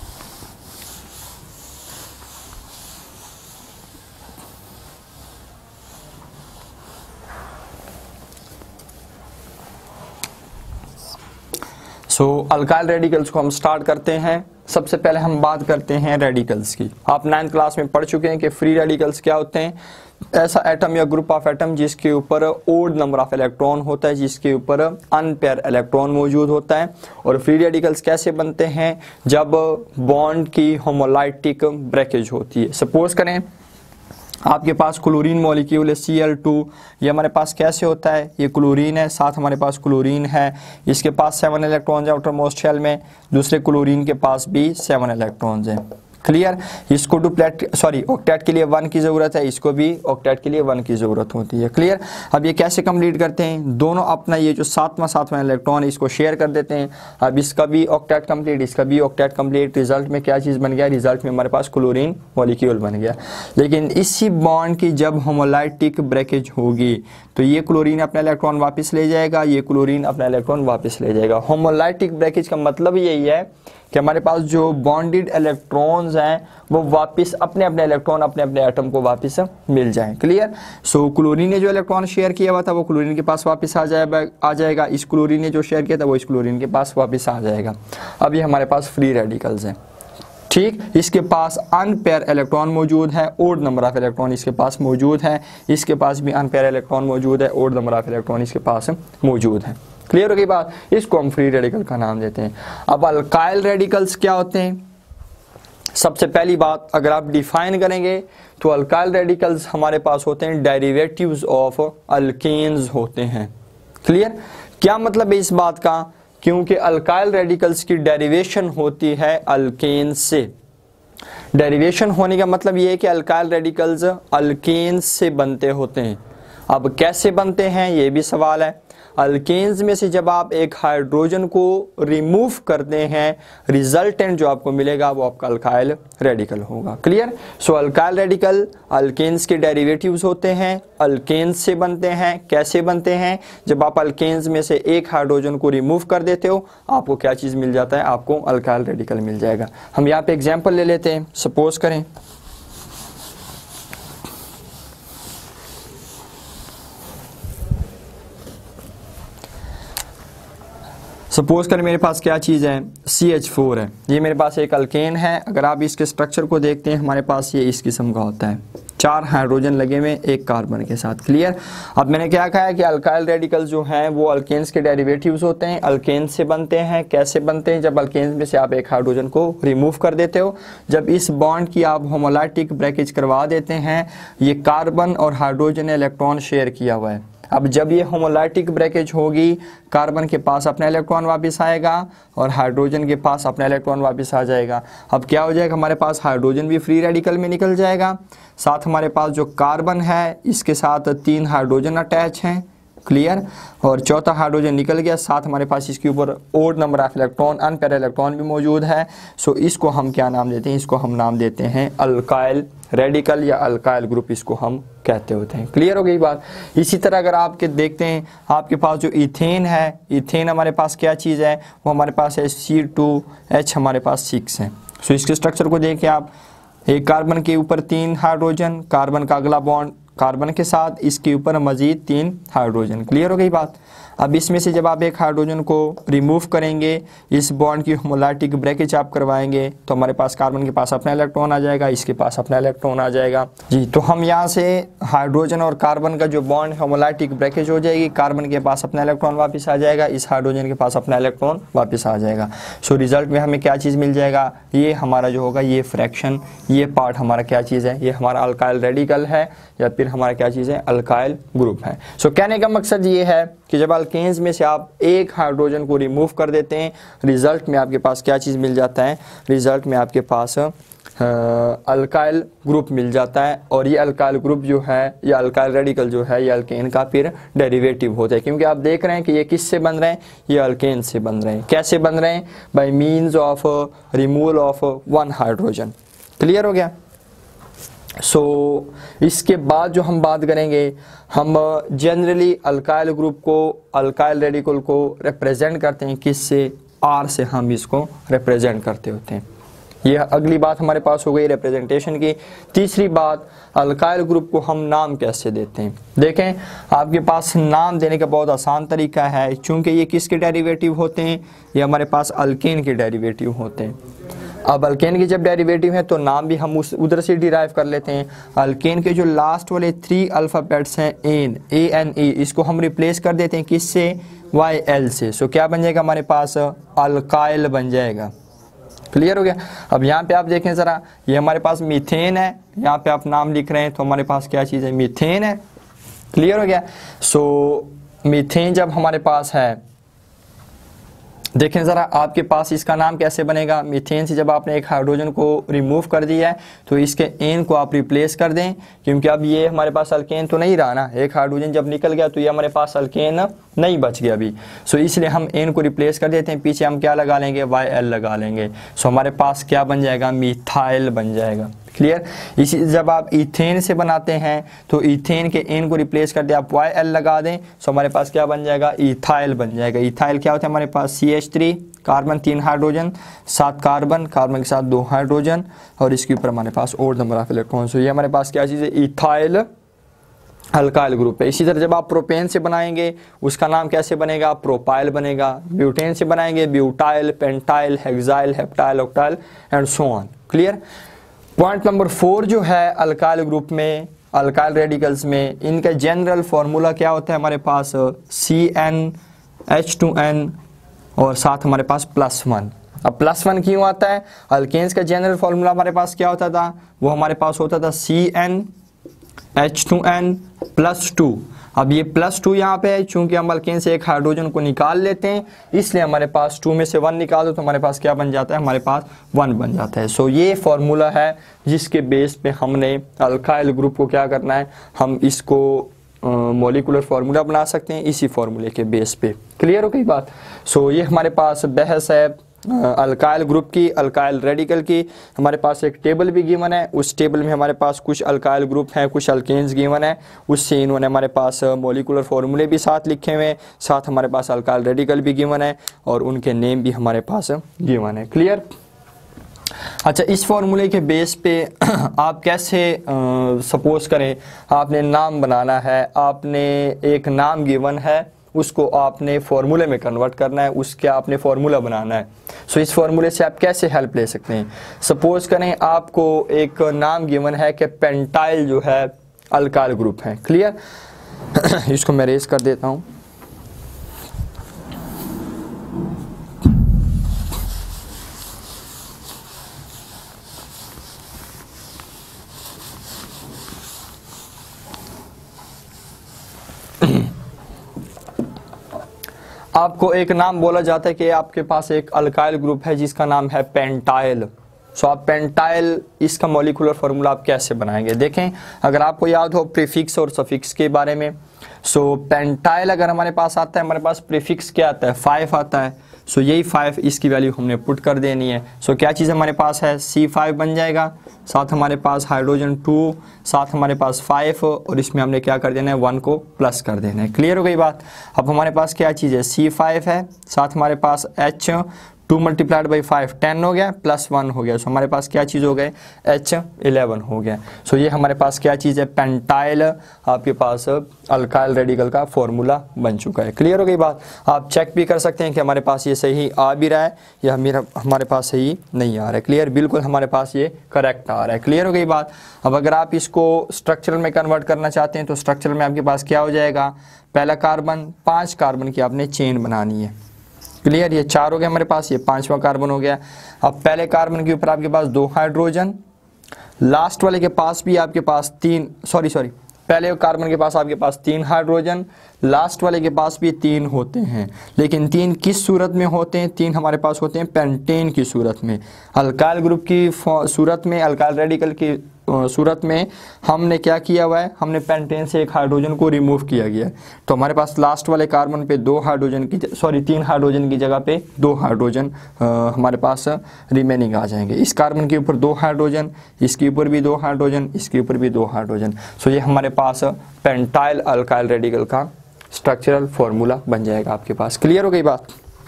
सो अल्काइल रेडिकल्स को हम स्टार्ट करते हैं। सबसे पहले हम बात करते हैं रेडिकल्स की। आप नाइन्थ क्लास में पढ़ चुके हैं कि फ्री रेडिकल्स क्या होते हैं, ऐसा एटम या ग्रुप ऑफ एटम जिसके ऊपर ओड नंबर ऑफ इलेक्ट्रॉन होता है, जिसके ऊपर अनपेयर इलेक्ट्रॉन मौजूद होता है। और फ्री रेडिकल्स कैसे बनते हैं, जब बॉन्ड की होमोलाइटिक ब्रेकेज होती है। सपोज करें आपके पास क्लोरीन मॉलिक्यूल है सी एल टू, ये हमारे पास कैसे होता है, ये क्लोरीन है, साथ हमारे पास क्लोरीन है, इसके पास सेवन इलेक्ट्रॉन्स है आउटर मोस्ट शेल में, दूसरे क्लोरीन के पास भी सेवन इलेक्ट्रॉन्स हैं। क्लियर। इसको डुप्लेट सॉरी ऑक्टेट के लिए वन की ज़रूरत है, इसको भी ऑक्टेट के लिए वन की ज़रूरत होती है। क्लियर। अब ये कैसे कंप्लीट करते हैं, दोनों अपना ये जो सातवां सातवां इलेक्ट्रॉन इसको शेयर कर देते हैं। अब इसका भी ऑक्टेट कंप्लीट, इसका भी ऑक्टेट कंप्लीट, रिजल्ट में क्या चीज़ बन गया, रिजल्ट में हमारे पास क्लोरीन मॉलिक्यूल बन गया। लेकिन इसी बॉन्ड की जब होमोलाइटिक ब्रेकेज होगी तो ये क्लोरीन अपना इलेक्ट्रॉन वापस ले जाएगा, ये क्लोरीन अपना इलेक्ट्रॉन वापस ले जाएगा। होमोलाइटिक ब्रेकेज का मतलब यही है कि हमारे पास जो बॉन्डेड इलेक्ट्रॉन्स हैं वो वापस अपने अपने इलेक्ट्रॉन अपने अपने एटम को वापस मिल जाएं। क्लियर। सो क्लोरीन ने जो इलेक्ट्रॉन शेयर किया हुआ था वो क्लोरीन के पास वापस आ जाएगा आ जाएगा इस क्लोरीन ने जो शेयर किया था वो इस क्लोरीन के पास वापस आ जाएगा। अब ये हमारे पास फ्री रेडिकल्स हैं। ठीक। इसके पास अनपेयर इलेक्ट्रॉन मौजूद है, ओड नंबर ऑफ इलेक्ट्रॉन इसके पास मौजूद है, इसके पास भी अनपेयर इलेक्ट्रॉन मौजूद है, ओड नंबर ऑफ इलेक्ट्रॉन इसके पास मौजूद है। क्लियर हो गई बात। इसको हम फ्री रेडिकल का नाम देते हैं। अब अल्काइल रेडिकल्स क्या होते हैं, सबसे पहली बात अगर आप डिफाइन करेंगे तो अल्काइल रेडिकल्स हमारे पास होते हैं डेरिवेटिव्स ऑफ अल्केन्स होते हैं। क्लियर। क्या मतलब है इस बात का, क्योंकि अल्काइल रेडिकल्स की डेरिवेशन होती है अल्केन से। डेरिवेशन होने का मतलब ये है कि अल्काइल रेडिकल्स अल्केन्स से बनते होते हैं। अब कैसे बनते हैं ये भी सवाल है। अल्केन्स में से जब आप एक हाइड्रोजन को रिमूव करते हैं, रिजल्टेंट जो आपको मिलेगा वो आपका अल्काइल रेडिकल होगा। Clear. So alkyl radical alkanes के डेरिवेटिव्स होते हैं, अल्केन्स से बनते हैं। कैसे बनते हैं, जब आप अल्केन्स में से एक हाइड्रोजन को रिमूव कर देते हो आपको क्या चीज़ मिल जाता है, आपको अल्काइल रेडिकल मिल जाएगा। हम यहाँ पे एग्जाम्पल ले लेते हैं। सपोज करें सपोज कर मेरे पास क्या चीज़ है, सी एच फोर है, ये मेरे पास एक अल्केन है। अगर आप इसके स्ट्रक्चर को देखते हैं हमारे पास ये इस किस्म का होता है, चार हाइड्रोजन लगे हुए एक कार्बन के साथ। क्लियर। अब मैंने क्या कहा है कि अल्काइल रेडिकल्स जो हैं वो अल्केन्स के डेरिवेटिव्स होते हैं, अल्केन्स से बनते हैं। कैसे बनते हैं, जब अल्केन्स में से आप एक हाइड्रोजन को रिमूव कर देते हो, जब इस बॉन्ड की आप होमोलाइटिक ब्रेकेज करवा देते हैं, ये कार्बन और हाइड्रोजन ने इलेक्ट्रॉन शेयर किया हुआ है। अब जब ये होमोलाइटिक ब्रेकेज होगी, कार्बन के पास अपना इलेक्ट्रॉन वापस आएगा और हाइड्रोजन के पास अपना इलेक्ट्रॉन वापस आ जाएगा। अब क्या हो जाएगा, हमारे पास हाइड्रोजन भी फ्री रेडिकल में निकल जाएगा, साथ हमारे पास जो कार्बन है इसके साथ तीन हाइड्रोजन अटैच हैं, क्लियर। और चौथा हाइड्रोजन निकल गया, साथ हमारे पास इसके ऊपर odd number of electron, unpair electron भी मौजूद है। सो इसको हम क्या नाम देते हैं, इसको हम नाम देते हैं अल्काइल रेडिकल या अल्काइल ग्रुप, इसको हम कहते होते हैं। क्लियर हो गई बात। इसी तरह अगर आपके देखते हैं, आपके पास जो इथेन है, इथेन हमारे पास क्या चीज़ है, वो हमारे पास है सी टू एच हमारे पास सिक्स है। सो इसके स्ट्रक्चर को देखिए आप, एक कार्बन के ऊपर तीन हाइड्रोजन, कार्बन का अगला बॉन्ड कार्बन के साथ, इसके ऊपर मजीद तीन हाइड्रोजन। क्लियर हो गई बात। अब इसमें से जब आप एक हाइड्रोजन को रिमूव करेंगे, इस बॉन्ड की होमोलैटिक ब्रेकेज आप करवाएंगे, तो हमारे पास कार्बन के पास अपना इलेक्ट्रॉन आ जाएगा, इसके पास अपना इलेक्ट्रॉन आ जाएगा जी। तो हम यहाँ से हाइड्रोजन और कार्बन का जो बॉन्ड होमोलैटिक ब्रेकेज हो जाएगी, कार्बन के पास अपना इलेक्ट्रॉन वापस आ जाएगा, इस हाइड्रोजन के पास अपना इलेक्ट्रॉन वापस आ जाएगा। सो रिजल्ट में हमें क्या चीज़ मिल जाएगा, ये हमारा जो होगा ये फ्रैक्शन, ये पार्ट हमारा क्या चीज़ है, ये हमारा अल्काइल रेडिकल है या फिर हमारा क्या चीज़ है, अल्काइल ग्रुप है। सो कहने का मकसद ये है कि जब अल्केन्स में से आप एक हाइड्रोजन को रिमूव कर देते हैं, रिजल्ट में आपके पास क्या चीज़ मिल जाता है, रिजल्ट में आपके पास अल्काइल ग्रुप मिल जाता है। और ये अल्काइल ग्रुप जो है, ये अल्काइल रेडिकल जो है, ये अल्केन का फिर डेरिवेटिव होता है, क्योंकि आप देख रहे हैं कि ये किससे बन रहे हैं, ये अल्केन से बन रहे हैं। कैसे बन रहे हैं, by means of removal of one hydrogen. Clear हो गया। सो so, इसके बाद जो हम बात करेंगे, हम जनरली अल्काइल ग्रुप को, अल्काइल रेडिकल को रिप्रेजेंट करते हैं किससे, आर से हम इसको रिप्रेजेंट करते होते हैं। ये अगली बात हमारे पास हो गई रिप्रेजेंटेशन की। तीसरी बात, अल्काइल ग्रुप को हम नाम कैसे देते हैं। देखें, आपके पास नाम देने का बहुत आसान तरीका है, चूंकि ये किसके डेरिवेटिव होते हैं, ये हमारे पास अल्केन के डेरिवेटिव होते हैं। अब अल्केन के जब डेरिवेटिव है तो नाम भी हम उस उधर से डिराइव कर लेते हैं। अल्केन के जो लास्ट वाले थ्री अल्फ़ाबेट्स हैं, एन, ए एन ई, इसको हम रिप्लेस कर देते हैं किससे, वाई एल से। सो क्या बन जाएगा हमारे पास, अल्काइल बन जाएगा। क्लियर हो गया। अब यहाँ पे आप देखें ज़रा, ये हमारे पास मीथेन है, यहाँ पे आप नाम लिख रहे हैं तो हमारे पास क्या चीज़ है, मीथेन है। क्लियर हो गया। सो मीथेन जब हमारे पास है, देखें ज़रा आपके पास इसका नाम कैसे बनेगा। मीथेन से जब आपने एक हाइड्रोजन को रिमूव कर दिया है तो इसके एन को आप रिप्लेस कर दें, क्योंकि अब ये हमारे पास अल्केन तो नहीं रहा ना, एक हाइड्रोजन जब निकल गया तो ये हमारे पास अल्केन नहीं बच गया अभी। सो इसलिए हम एन को रिप्लेस कर देते हैं, पीछे हम क्या लगा लेंगे, वाई एल लगा लेंगे। सो हमारे पास क्या बन जाएगा, मिथाइल बन जाएगा। क्लियर। इसी जब आप इथेन से बनाते हैं तो इथेन के एन को रिप्लेस कर दे, आप वाई एल लगा दें, सो हमारे पास क्या बन जाएगा, इथाइल बन जाएगा। इथाइल क्या होता है, हमारे पास सी एच थ्री, कार्बन तीन हाइड्रोजन, सात कार्बन, कार्बन के साथ दो हाइड्रोजन, और इसके ऊपर हमारे पास और नंबर ऑफ इलेक्ट्रॉन। सो ये हमारे पास क्या चीज़ है, इथाइल अल्काइल ग्रुप है। इसी तरह जब आप प्रोपेन से बनाएंगे उसका नाम कैसे बनेगा, प्रोपाइल बनेगा। ब्यूटेन से बनाएंगे butyl, pentyl, hexyl, heptyl, octyl and so on. Clear. Point number four जो है अल्काइल ग्रुप में, अल्काइल रेडिकल्स में, इनका जनरल फार्मूला क्या होता है हमारे पास, C N H two N और साथ हमारे पास प्लस वन। अब प्लस वन क्यों आता है, अल्केन्स का जनरल फार्मूला हमारे पास क्या होता था, वो हमारे पास होता था C N H two N plus two. अब ये प्लस टू यहाँ पे है, चूंकि हम अल्केन से एक हाइड्रोजन को निकाल लेते हैं, इसलिए हमारे पास टू में से वन निकाल दो तो हमारे पास क्या बन जाता है, हमारे पास वन बन जाता है। सो ये फॉर्मूला है जिसके बेस पे हमने अल्काइल ग्रुप को क्या करना है, हम इसको मॉलिक्यूलर फार्मूला बना सकते हैं इसी फार्मूले के बेस पे। क्लियर हो गई बात। सो ये हमारे पास बहस है अल्काइल ग्रुप की, अल्काइल रेडिकल की। हमारे पास एक टेबल भी गिवन है, उस टेबल में हमारे पास कुछ अल्काइल ग्रुप हैं, कुछ अल्केन्स गिवन है, उससे इन्होंने हमारे पास मॉलिक्यूलर फार्मूले भी साथ लिखे हुए हैं, साथ हमारे पास अल्काइल रेडिकल भी गिवन है और उनके नेम भी हमारे पास गिवन है। क्लियर। अच्छा, इस फार्मूले के बेस पे आप कैसे सपोज करें आपने नाम बनाना है, आपने एक नाम गिवन है, उसको आपने फार्मूले में कन्वर्ट करना है, उसके आपने फार्मूला बनाना है। सो so, इस फार्मूले से आप कैसे हेल्प ले सकते हैं। सपोज करें आपको एक नाम गिवन है कि पेंटाइल जो है अल्काइल ग्रुप है। क्लियर। इसको मैं रेज कर देता हूँ। आपको एक नाम बोला जाता है कि आपके पास एक अल्काइल ग्रुप है जिसका नाम है पेंटाइल। सो आप पेंटाइल, इसका मॉलिक्यूलर फार्मूला आप कैसे बनाएंगे। देखें, अगर आपको याद हो प्रीफिक्स और सफिक्स के बारे में, सो पेंटाइल अगर हमारे पास आता है, हमारे पास प्रीफिक्स क्या आता है, फाइव आता है। सो यही फाइव इसकी वैल्यू हमने पुट कर देनी है। सो क्या चीज़ हमारे पास है, सी फाइव बन जाएगा, साथ हमारे पास हाइड्रोजन टू, साथ हमारे पास फाइव, और इसमें हमने क्या कर देना है, वन को प्लस कर देना है। क्लियर हो गई बात। अब हमारे पास क्या चीज़ है, सी फाइव है, साथ हमारे पास H two multiplied by five ten हो गया, प्लस वन हो गया। सो हमारे पास क्या चीज़ हो गए, एच इलेवन हो गया। सो ये हमारे पास क्या चीज़ है, पेंटाइल आपके पास अल्काइल रेडिकल का फॉर्मूला बन चुका है। क्लियर हो गई बात। आप चेक भी कर सकते हैं कि हमारे पास ये सही आ भी रहा है या मेरा हमारे पास सही नहीं आ रहा है। क्लियर, बिल्कुल हमारे पास ये करेक्ट आ रहा है। क्लियर हो गई बात। अब अगर आप इसको स्ट्रक्चरल में कन्वर्ट करना चाहते हैं तो स्ट्रक्चरल में आपके पास क्या हो जाएगा, पहला कार्बन, पाँच कार्बन की आपने चेन बनानी है। क्लियर, ये चार हो गया हमारे पास, ये पांचवा कार्बन हो गया। अब पहले कार्बन के ऊपर आपके पास दो हाइड्रोजन, लास्ट वाले के पास भी आपके पास तीन, सॉरी सॉरी पहले कार्बन के पास आपके पास तीन हाइड्रोजन, लास्ट वाले के पास भी तीन होते हैं। लेकिन तीन किस सूरत में होते हैं, तीन हमारे पास होते हैं पेंटेन की सूरत में। अल्काइल ग्रुप की सूरत में, अल्काइल रेडिकल की सूरत में हमने क्या किया हुआ है, हमने पेंटेन से एक हाइड्रोजन को रिमूव किया गया है। तो हमारे पास लास्ट वाले कार्बन पे दो हाइड्रोजन की, सॉरी तीन हाइड्रोजन की जगह पे दो हाइड्रोजन हमारे पास रिमेनिंग आ जाएंगे। इस कार्बन के ऊपर दो हाइड्रोजन, इसके ऊपर भी दो हाइड्रोजन, इसके ऊपर भी दो हाइड्रोजन। सो ये हमारे पास पेंटाइल अल्काइल रेडिकल का स्ट्रक्चरल फॉर्मूला बन जाएगा आपके पास। क्लियर हो गई बात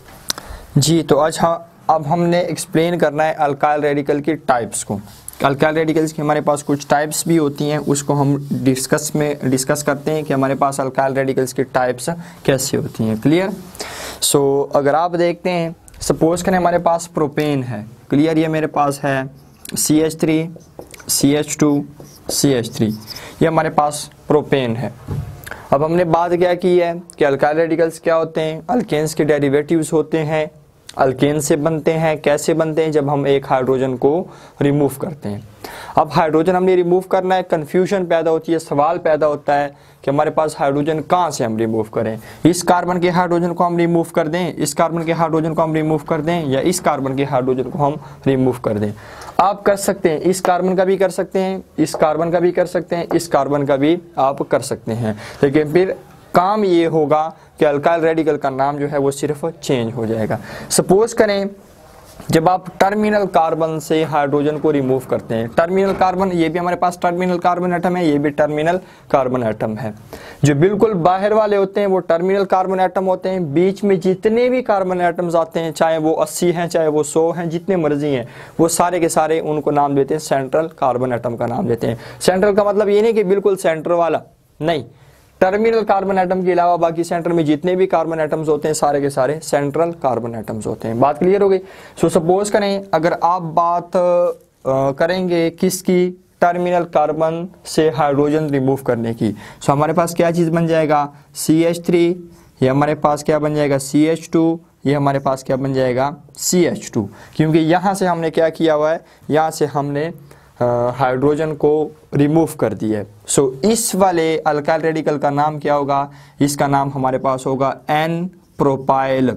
जी। तो आज हाँ, अब हमने एक्सप्लेन करना है अल्काइल रेडिकल की टाइप्स को। अल्काइल रेडिकल्स की हमारे पास कुछ टाइप्स भी होती हैं, उसको हम डिस्कस में डिस्कस करते हैं कि हमारे पास अल्काइल रेडिकल्स की टाइप्स कैसे होती हैं। क्लियर। सो so, अगर आप देखते हैं, सपोज करें हमारे पास प्रोपेन है। क्लियर, ये मेरे पास है C H three, C H two, C H three, ये हमारे पास प्रोपेन है। अब हमने बात क्या की है कि अल्काइल रेडिकल्स क्या होते हैं, अल्केन्स के डेरिवेटिव्स होते हैं, अल्केन से बनते हैं। कैसे बनते हैं, जब हम एक हाइड्रोजन को रिमूव करते हैं। अब हाइड्रोजन हमने रिमूव करना है, कंफ्यूजन पैदा होती है, सवाल पैदा होता है कि हमारे पास हाइड्रोजन कहाँ से हम रिमूव करें। इस कार्बन के हाइड्रोजन को हम रिमूव कर दें, इस कार्बन के हाइड्रोजन को हम रिमूव कर दें, या इस कार्बन के हाइड्रोजन को हम रिमूव कर दें। आप कर सकते हैं, इस कार्बन का भी कर सकते हैं, इस कार्बन का भी कर सकते हैं, इस कार्बन का भी आप कर सकते हैं। लेकिन फिर काम ये होगा कि अल्काइल रेडिकल का नाम जो है वो सिर्फ चेंज हो जाएगा। सपोज करें जब आप टर्मिनल कार्बन से हाइड्रोजन को रिमूव करते हैं, टर्मिनल कार्बन, ये भी हमारे पास टर्मिनल कार्बन एटम है, ये भी टर्मिनल कार्बन एटम है। जो बिल्कुल बाहर वाले होते हैं वो टर्मिनल कार्बन एटम होते हैं। बीच में जितने भी कार्बन एटम्स आते हैं, चाहे वो अस्सी हैं, चाहे वो सौ हैं, जितने मर्जी हैं, वो सारे के सारे उनको नाम देते हैं सेंट्रल कार्बन एटम का नाम देते हैं। सेंट्रल का मतलब ये नहीं कि बिल्कुल सेंटर वाला, नहीं, टर्मिनल कार्बन एटम के अलावा बाकी सेंटर में जितने भी कार्बन एटम्स होते हैं सारे के सारे सेंट्रल कार्बन एटम्स होते हैं। बात क्लियर हो गई। सो सपोज करें अगर आप बात आ, करेंगे किसकी, टर्मिनल कार्बन से हाइड्रोजन रिमूव करने की। सो हमारे पास क्या चीज़ बन जाएगा, सी एच थ्री, ये हमारे पास क्या बन जाएगा, सी एच टू, ये हमारे पास क्या बन जाएगा, सी एच टू। क्योंकि यहाँ से हमने क्या किया हुआ है, यहाँ से हमने हाइड्रोजन को रिमूव कर दिया है। सो इस वाले अल्काइल रेडिकल का नाम क्या होगा, इसका नाम हमारे पास होगा एन प्रोपाइल।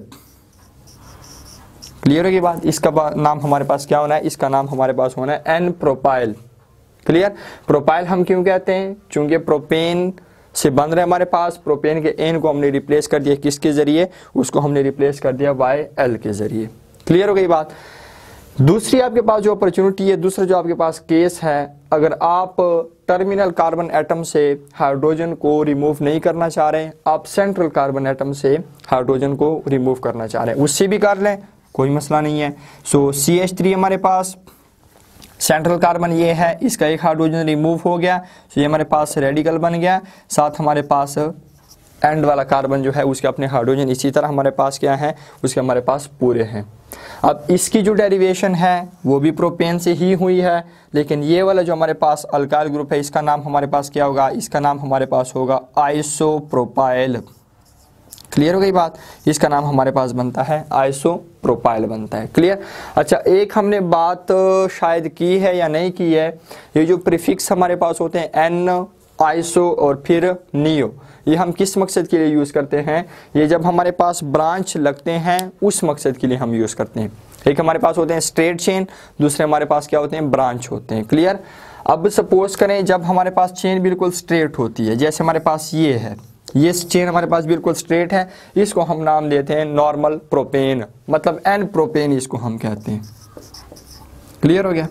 क्लियर है की बात। इसका नाम हमारे पास क्या होना है, इसका नाम हमारे पास होना है एन प्रोपाइल। क्लियर। प्रोपाइल हम क्यों कहते हैं, चूंकि प्रोपेन से बन रहे हमारे पास, प्रोपेन के एन को हमने रिप्लेस कर दिया किसके जरिए, उसको हमने रिप्लेस कर दिया वाई एल के जरिए। क्लियर हो गई बात। दूसरी आपके पास जो अपॉर्चुनिटी है, दूसरा जो आपके पास केस है, अगर आप टर्मिनल कार्बन एटम से हाइड्रोजन को रिमूव नहीं करना चाह रहे हैं, आप सेंट्रल कार्बन एटम से हाइड्रोजन को रिमूव करना चाह रहे हैं, उससे भी कर लें, कोई मसला नहीं है। सो सी एच थ्री हमारे पास सेंट्रल कार्बन ये है, इसका एक हाइड्रोजन रिमूव हो गया, तो ये हमारे पास रेडिकल बन गया। साथ हमारे पास एंड वाला कार्बन जो है उसके अपने हाइड्रोजन इसी तरह हमारे पास क्या है, उसके हमारे पास पूरे हैं। अब इसकी जो डेरिवेशन है वो भी प्रोपेन से ही हुई है, लेकिन ये वाला जो हमारे पास अल्काइल ग्रुप है इसका नाम हमारे पास क्या होगा, इसका नाम हमारे पास होगा आइसोप्रोपाइल। क्लियर हो गई बात। इसका नाम हमारे पास बनता है आइसोप्रोपाइल बनता है। क्लियर। अच्छा, एक हमने बात शायद की है या नहीं की है, ये जो प्रीफिक्स हमारे पास होते हैं एन, आइसो और फिर नियो, ये हम किस मकसद के लिए यूज़ करते हैं, ये जब हमारे पास ब्रांच लगते हैं उस मकसद के लिए हम यूज़ करते हैं। एक हमारे पास होते हैं स्ट्रेट चेन, दूसरे हमारे पास क्या होते हैं, ब्रांच होते हैं। क्लियर। अब सपोज करें जब हमारे पास चेन बिल्कुल स्ट्रेट होती है, जैसे हमारे पास ये है, ये चेन हमारे पास बिल्कुल स्ट्रेट है, इसको हम नाम देते हैं नॉर्मल प्रोपेन, मतलब एन प्रोपेन इसको हम कहते हैं। क्लियर हो गया।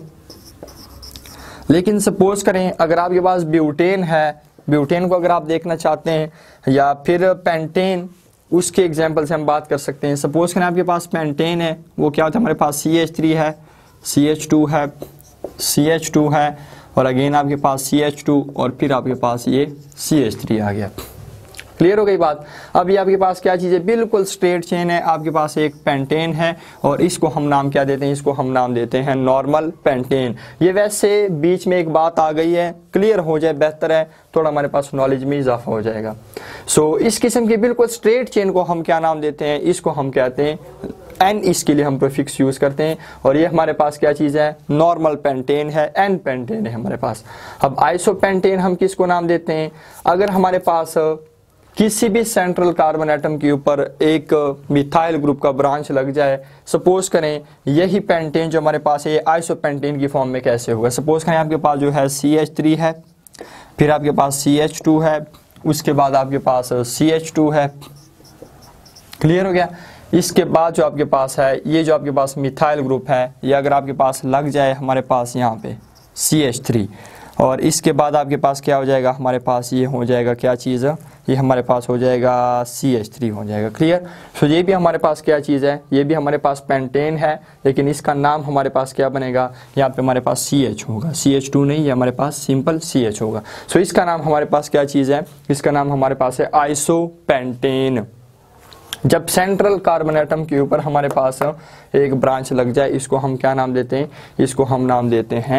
लेकिन सपोज करें अगर आपके पास ब्यूटेन है, ब्यूटेन को अगर आप देखना चाहते हैं, या फिर पेंटेन, उसके एग्जाम्पल से हम बात कर सकते हैं। सपोज करें आपके पास पेंटेन है, वो क्या होता है, हमारे पास सी एच थ्री है, सी एच टू है, सी एच टू है, और अगेन आपके पास सी एच टू, और फिर आपके पास ये सी एच थ्री आ गया। क्लियर हो गई बात। अब ये आपके पास क्या चीज़ है, बिल्कुल स्ट्रेट चेन है, आपके पास एक पेंटेन है, और इसको हम नाम क्या देते हैं, इसको हम नाम देते हैं नॉर्मल पेंटेन। ये वैसे बीच में एक बात आ गई है, क्लियर हो जाए बेहतर है, थोड़ा हमारे पास नॉलेज में इजाफा हो जाएगा। सो so, इस किस्म की बिल्कुल स्ट्रेट चेन को हम क्या नाम देते हैं, इसको हम कहते हैं एन, इसके लिए हम प्रीफिक्स यूज करते हैं, और ये हमारे पास क्या चीज़ है, नॉर्मल पेंटेन है, एन पेंटेन है हमारे पास। अब आइसो पेंटेन हम किसको नाम देते हैं, अगर हमारे पास किसी भी सेंट्रल कार्बन एटम के ऊपर एक मिथाइल ग्रुप का ब्रांच लग जाए, सपोज करें यही पेंटेन जो हमारे पास है ये आइसो पेंटेन की फॉर्म में कैसे होगा। सपोज करें आपके पास जो है सी एच थ्री है, फिर आपके पास सी एच टू है, उसके बाद आपके पास सी एच टू है। क्लियर हो गया। इसके बाद जो आपके पास है ये जो आपके पास मिथाइल ग्रुप है, ये अगर आपके पास लग जाए हमारे पास यहाँ पे सी एच थ्री, और इसके बाद आपके पास क्या हो जाएगा, हमारे पास ये हो जाएगा क्या चीज़, ये हमारे पास हो जाएगा सी एच थ्री हो जाएगा। क्लियर। सो ये भी हमारे पास क्या चीज़ है, ये भी हमारे पास पेंटेन है, लेकिन इसका नाम हमारे पास क्या बनेगा, यहाँ पे हमारे पास सी एच होगा, सी एच टू नहीं, ये हमारे पास सिंपल सी एच होगा। सो इसका नाम हमारे पास क्या चीज़ है, इसका नाम हमारे पास है आइसो पेंटेन। जब सेंट्रल कार्बन एटम के ऊपर हमारे पास एक ब्रांच लग जाए, इसको हम क्या नाम देते हैं, इसको हम नाम देते हैं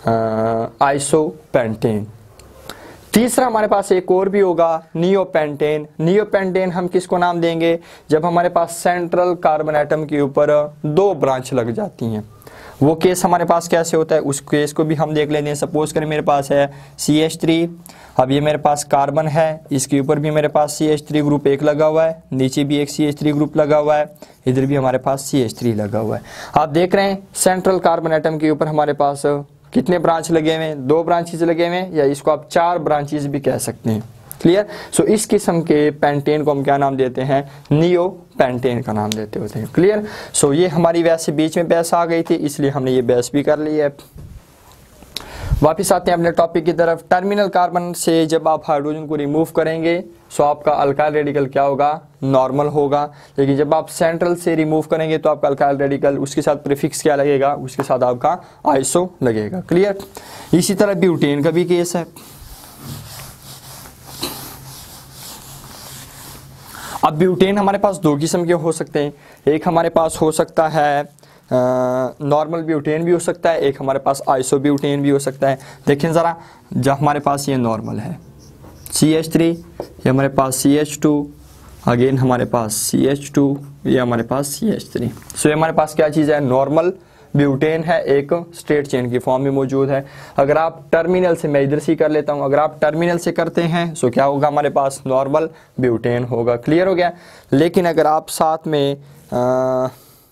आइसो पेंटेन। तीसरा हमारे पास एक और भी होगा, नियोपेंटेन। नियोपेंटेन हम किसको नाम देंगे, जब हमारे पास सेंट्रल कार्बन एटम के ऊपर दो ब्रांच लग जाती हैं। वो केस हमारे पास कैसे होता है, उस केस को भी हम देख लेते हैं। सपोज करें मेरे पास है सी एच थ्री, अब ये मेरे पास कार्बन है, इसके ऊपर भी मेरे पास सी एच थ्री ग्रुप एक लगा हुआ है, नीचे भी एक सी एच थ्री ग्रुप लगा हुआ है, इधर भी हमारे पास सी एच थ्री लगा हुआ है। आप देख रहे हैं सेंट्रल कार्बन एटम के ऊपर हमारे पास कितने ब्रांच लगे हुए हैं, दो ब्रांचेस लगे हुए हैं, या इसको आप चार ब्रांचेस भी कह सकते हैं। क्लियर। सो so, इस किस्म के पेंटेन को हम क्या नाम देते हैं, नियो पेंटेन का नाम देते होते हैं। क्लियर। सो so, ये हमारी वैसे बीच में बहस आ गई थी, इसलिए हमने ये बहस भी कर ली है। वापिस आते हैं अपने टॉपिक की तरफ। टर्मिनल कार्बन से जब आप हाइड्रोजन को रिमूव करेंगे, सो आपका अल्काइल रेडिकल क्या होगा, नॉर्मल होगा। लेकिन जब आप सेंट्रल से रिमूव करेंगे तो आपका अल्काइल रेडिकल, उसके साथ प्रीफिक्स क्या लगेगा, उसके साथ आपका आइसो लगेगा। क्लियर। इसी तरह ब्यूटेन का भी केस है। अब ब्यूटेन हमारे पास दो किस्म के हो सकते हैं, एक हमारे पास हो सकता है नॉर्मल ब्यूटेन भी हो सकता है, एक हमारे पास आइसो ब्यूटेन भी हो सकता है। देखें ज़रा, जब हमारे पास ये नॉर्मल है सी एच थ्री, ये हमारे पास सी एच टू, अगेन हमारे पास सी एच टू, ये हमारे पास सी एच थ्री। सो ये हमारे पास क्या चीज़ है, नॉर्मल ब्यूटेन है, एक स्ट्रेट चेन की फॉर्म में मौजूद है। अगर आप टर्मिनल से, मैं इधर से कर लेता हूँ, अगर आप टर्मिनल से करते हैं सो क्या होगा, हमारे पास नॉर्मल ब्यूटेन होगा। क्लियर हो गया। लेकिन अगर आप साथ में आ,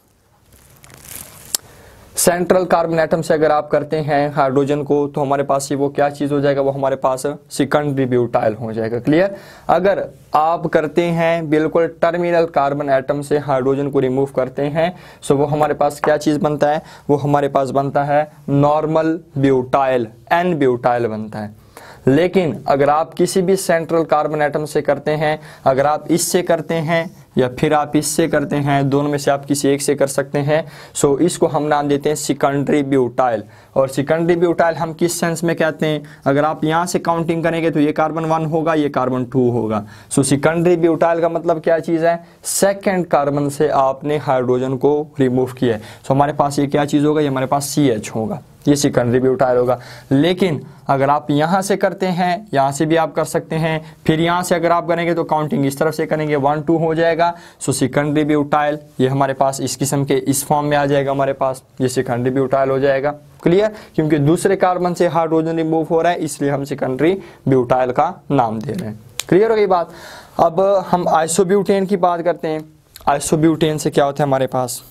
सेंट्रल कार्बन एटम से अगर आप करते हैं हाइड्रोजन को, तो हमारे पास ये वो क्या चीज़ हो जाएगा, वो हमारे पास सेकेंडरी ब्यूटाइल हो जाएगा। क्लियर। अगर आप करते हैं बिल्कुल टर्मिनल कार्बन एटम से हाइड्रोजन को रिमूव करते हैं, सो वो हमारे पास क्या चीज़ बनता है, वो हमारे पास बनता है नॉर्मल ब्यूटाइल, एन ब्यूटाइल बनता है। लेकिन अगर आप किसी भी सेंट्रल कार्बन एटम से करते हैं, अगर आप इससे करते हैं या फिर आप इससे करते हैं, दोनों में से आप किसी एक से कर सकते हैं, सो इसको हम नाम देते हैं सेकेंडरी ब्यूटाइल। और सेकेंडरी ब्यूटाइल हम किस सेंस में कहते हैं, अगर आप यहाँ से काउंटिंग करेंगे तो ये कार्बन वन होगा, ये कार्बन टू होगा। सो सेकेंडरी ब्यूटाइल का मतलब क्या चीज़ है, सेकेंड कार्बन से आपने हाइड्रोजन को रिमूव किया है। सो हमारे पास ये क्या चीज़ होगा, ये हमारे पास सी एच होगा, ये सेकेंडरी ब्यूटाइल होगा। लेकिन अगर आप यहाँ से करते हैं, यहाँ से भी आप कर सकते हैं, फिर यहाँ से अगर आप करेंगे तो काउंटिंग इस तरफ से करेंगे, वन टू हो जाएगा। सो सेकेंडरी ब्यूटाइल ये हमारे पास इस किस्म के इस फॉर्म में आ जाएगा, हमारे पास ये सेकेंडरी ब्यूटाइल हो जाएगा। क्लियर। क्योंकि दूसरे कार्बन से हाइड्रोजन रिमूव हो रहा है, इसलिए हम सेकेंडरी ब्यूटाइल का नाम दे रहे हैं। क्लियर हो गई बात। अब हम आइसोब्यूटेन की बात करते हैं। आइसोब्यूटेन से क्या होता है हमारे पास,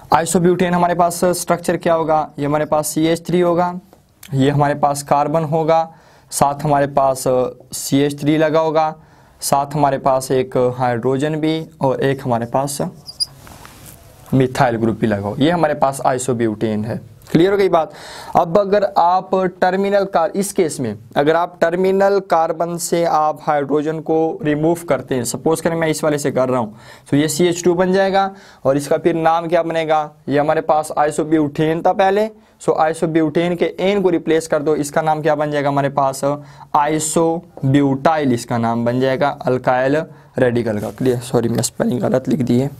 आइसोब्यूटेन हमारे पास स्ट्रक्चर क्या होगा, ये हमारे पास सी एच थ्री होगा, ये हमारे पास कार्बन होगा, साथ हमारे पास सी एच थ्री लगा होगा, साथ हमारे पास एक हाइड्रोजन भी और एक हमारे पास मिथाइल ग्रुप भी लगा हो। ये हमारे पास आइसोब्यूटेन है। क्लियर हो गई बात। अब अगर आप टर्मिनल कार इस केस में अगर आप टर्मिनल कार्बन से आप हाइड्रोजन को रिमूव करते हैं, सपोज करें मैं इस वाले से कर रहा हूँ, तो ये सी एच टू बन जाएगा और इसका फिर नाम क्या बनेगा, ये हमारे पास आइसोब्यूटेन था पहले, सो आइसोब्यूटेन के एन को रिप्लेस कर दो, इसका नाम क्या बन जाएगा हमारे पास आइसोब्यूटाइल, इसका नाम बन जाएगा अल्काइल रेडिकल का। क्लियर, सॉरी मैं स्पेलिंग गलत लिख दी है।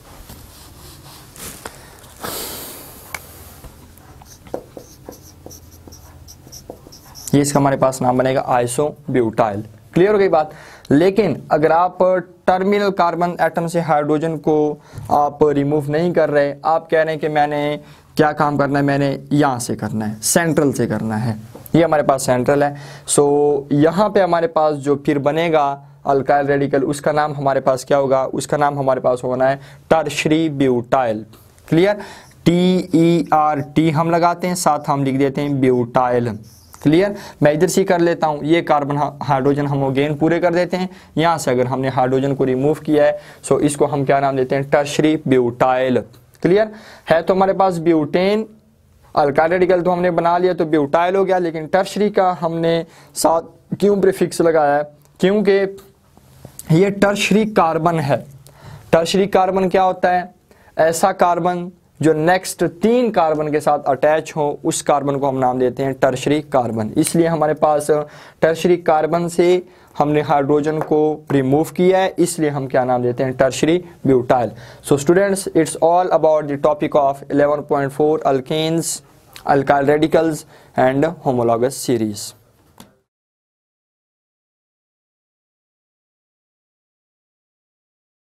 ये इसका हमारे पास नाम बनेगा आइसोब्यूटाइल। क्लियर हो गई बात। लेकिन अगर आप टर्मिनल कार्बन एटम से हाइड्रोजन को आप रिमूव नहीं कर रहे, आप कह रहे हैं कि मैंने क्या काम करना है, मैंने यहाँ से करना है, सेंट्रल से करना है, ये हमारे पास सेंट्रल है। सो यहाँ पे हमारे पास जो फिर बनेगा अल्काइल रेडिकल, उसका नाम हमारे पास क्या होगा, उसका नाम हमारे पास होना है tertiary butyl. Clear, T E R T हम लगाते हैं, साथ हम लिख देते हैं ब्यूटाइल। क्लियर, मैं इधर से कर लेता हूँ, ये कार्बन हाइड्रोजन हम अगेन पूरे कर देते हैं, यहाँ से अगर हमने हाइड्रोजन को रिमूव किया है, सो इसको हम क्या नाम देते हैं, टर्शरी ब्यूटाइल। क्लियर है, तो हमारे पास ब्यूटेन अल्काइल रेडिकल तो हमने बना लिया, तो ब्यूटाइल हो गया। लेकिन टर्शरी का हमने साथ क्यों प्रीफिक्स लगाया है, क्योंकि ये टर्शरी कार्बन है। टर्शरी कार्बन क्या होता है, ऐसा कार्बन जो नेक्स्ट तीन कार्बन के साथ अटैच हो, उस कार्बन को हम नाम देते हैं टर्शरी कार्बन। इसलिए हमारे पास टर्शरी कार्बन से हमने हाइड्रोजन को रिमूव किया है, इसलिए हम क्या नाम देते हैं, tertiary butyl. So students, it's all about the topic of eleven point four alkanes, alkyl radicals and homologous series.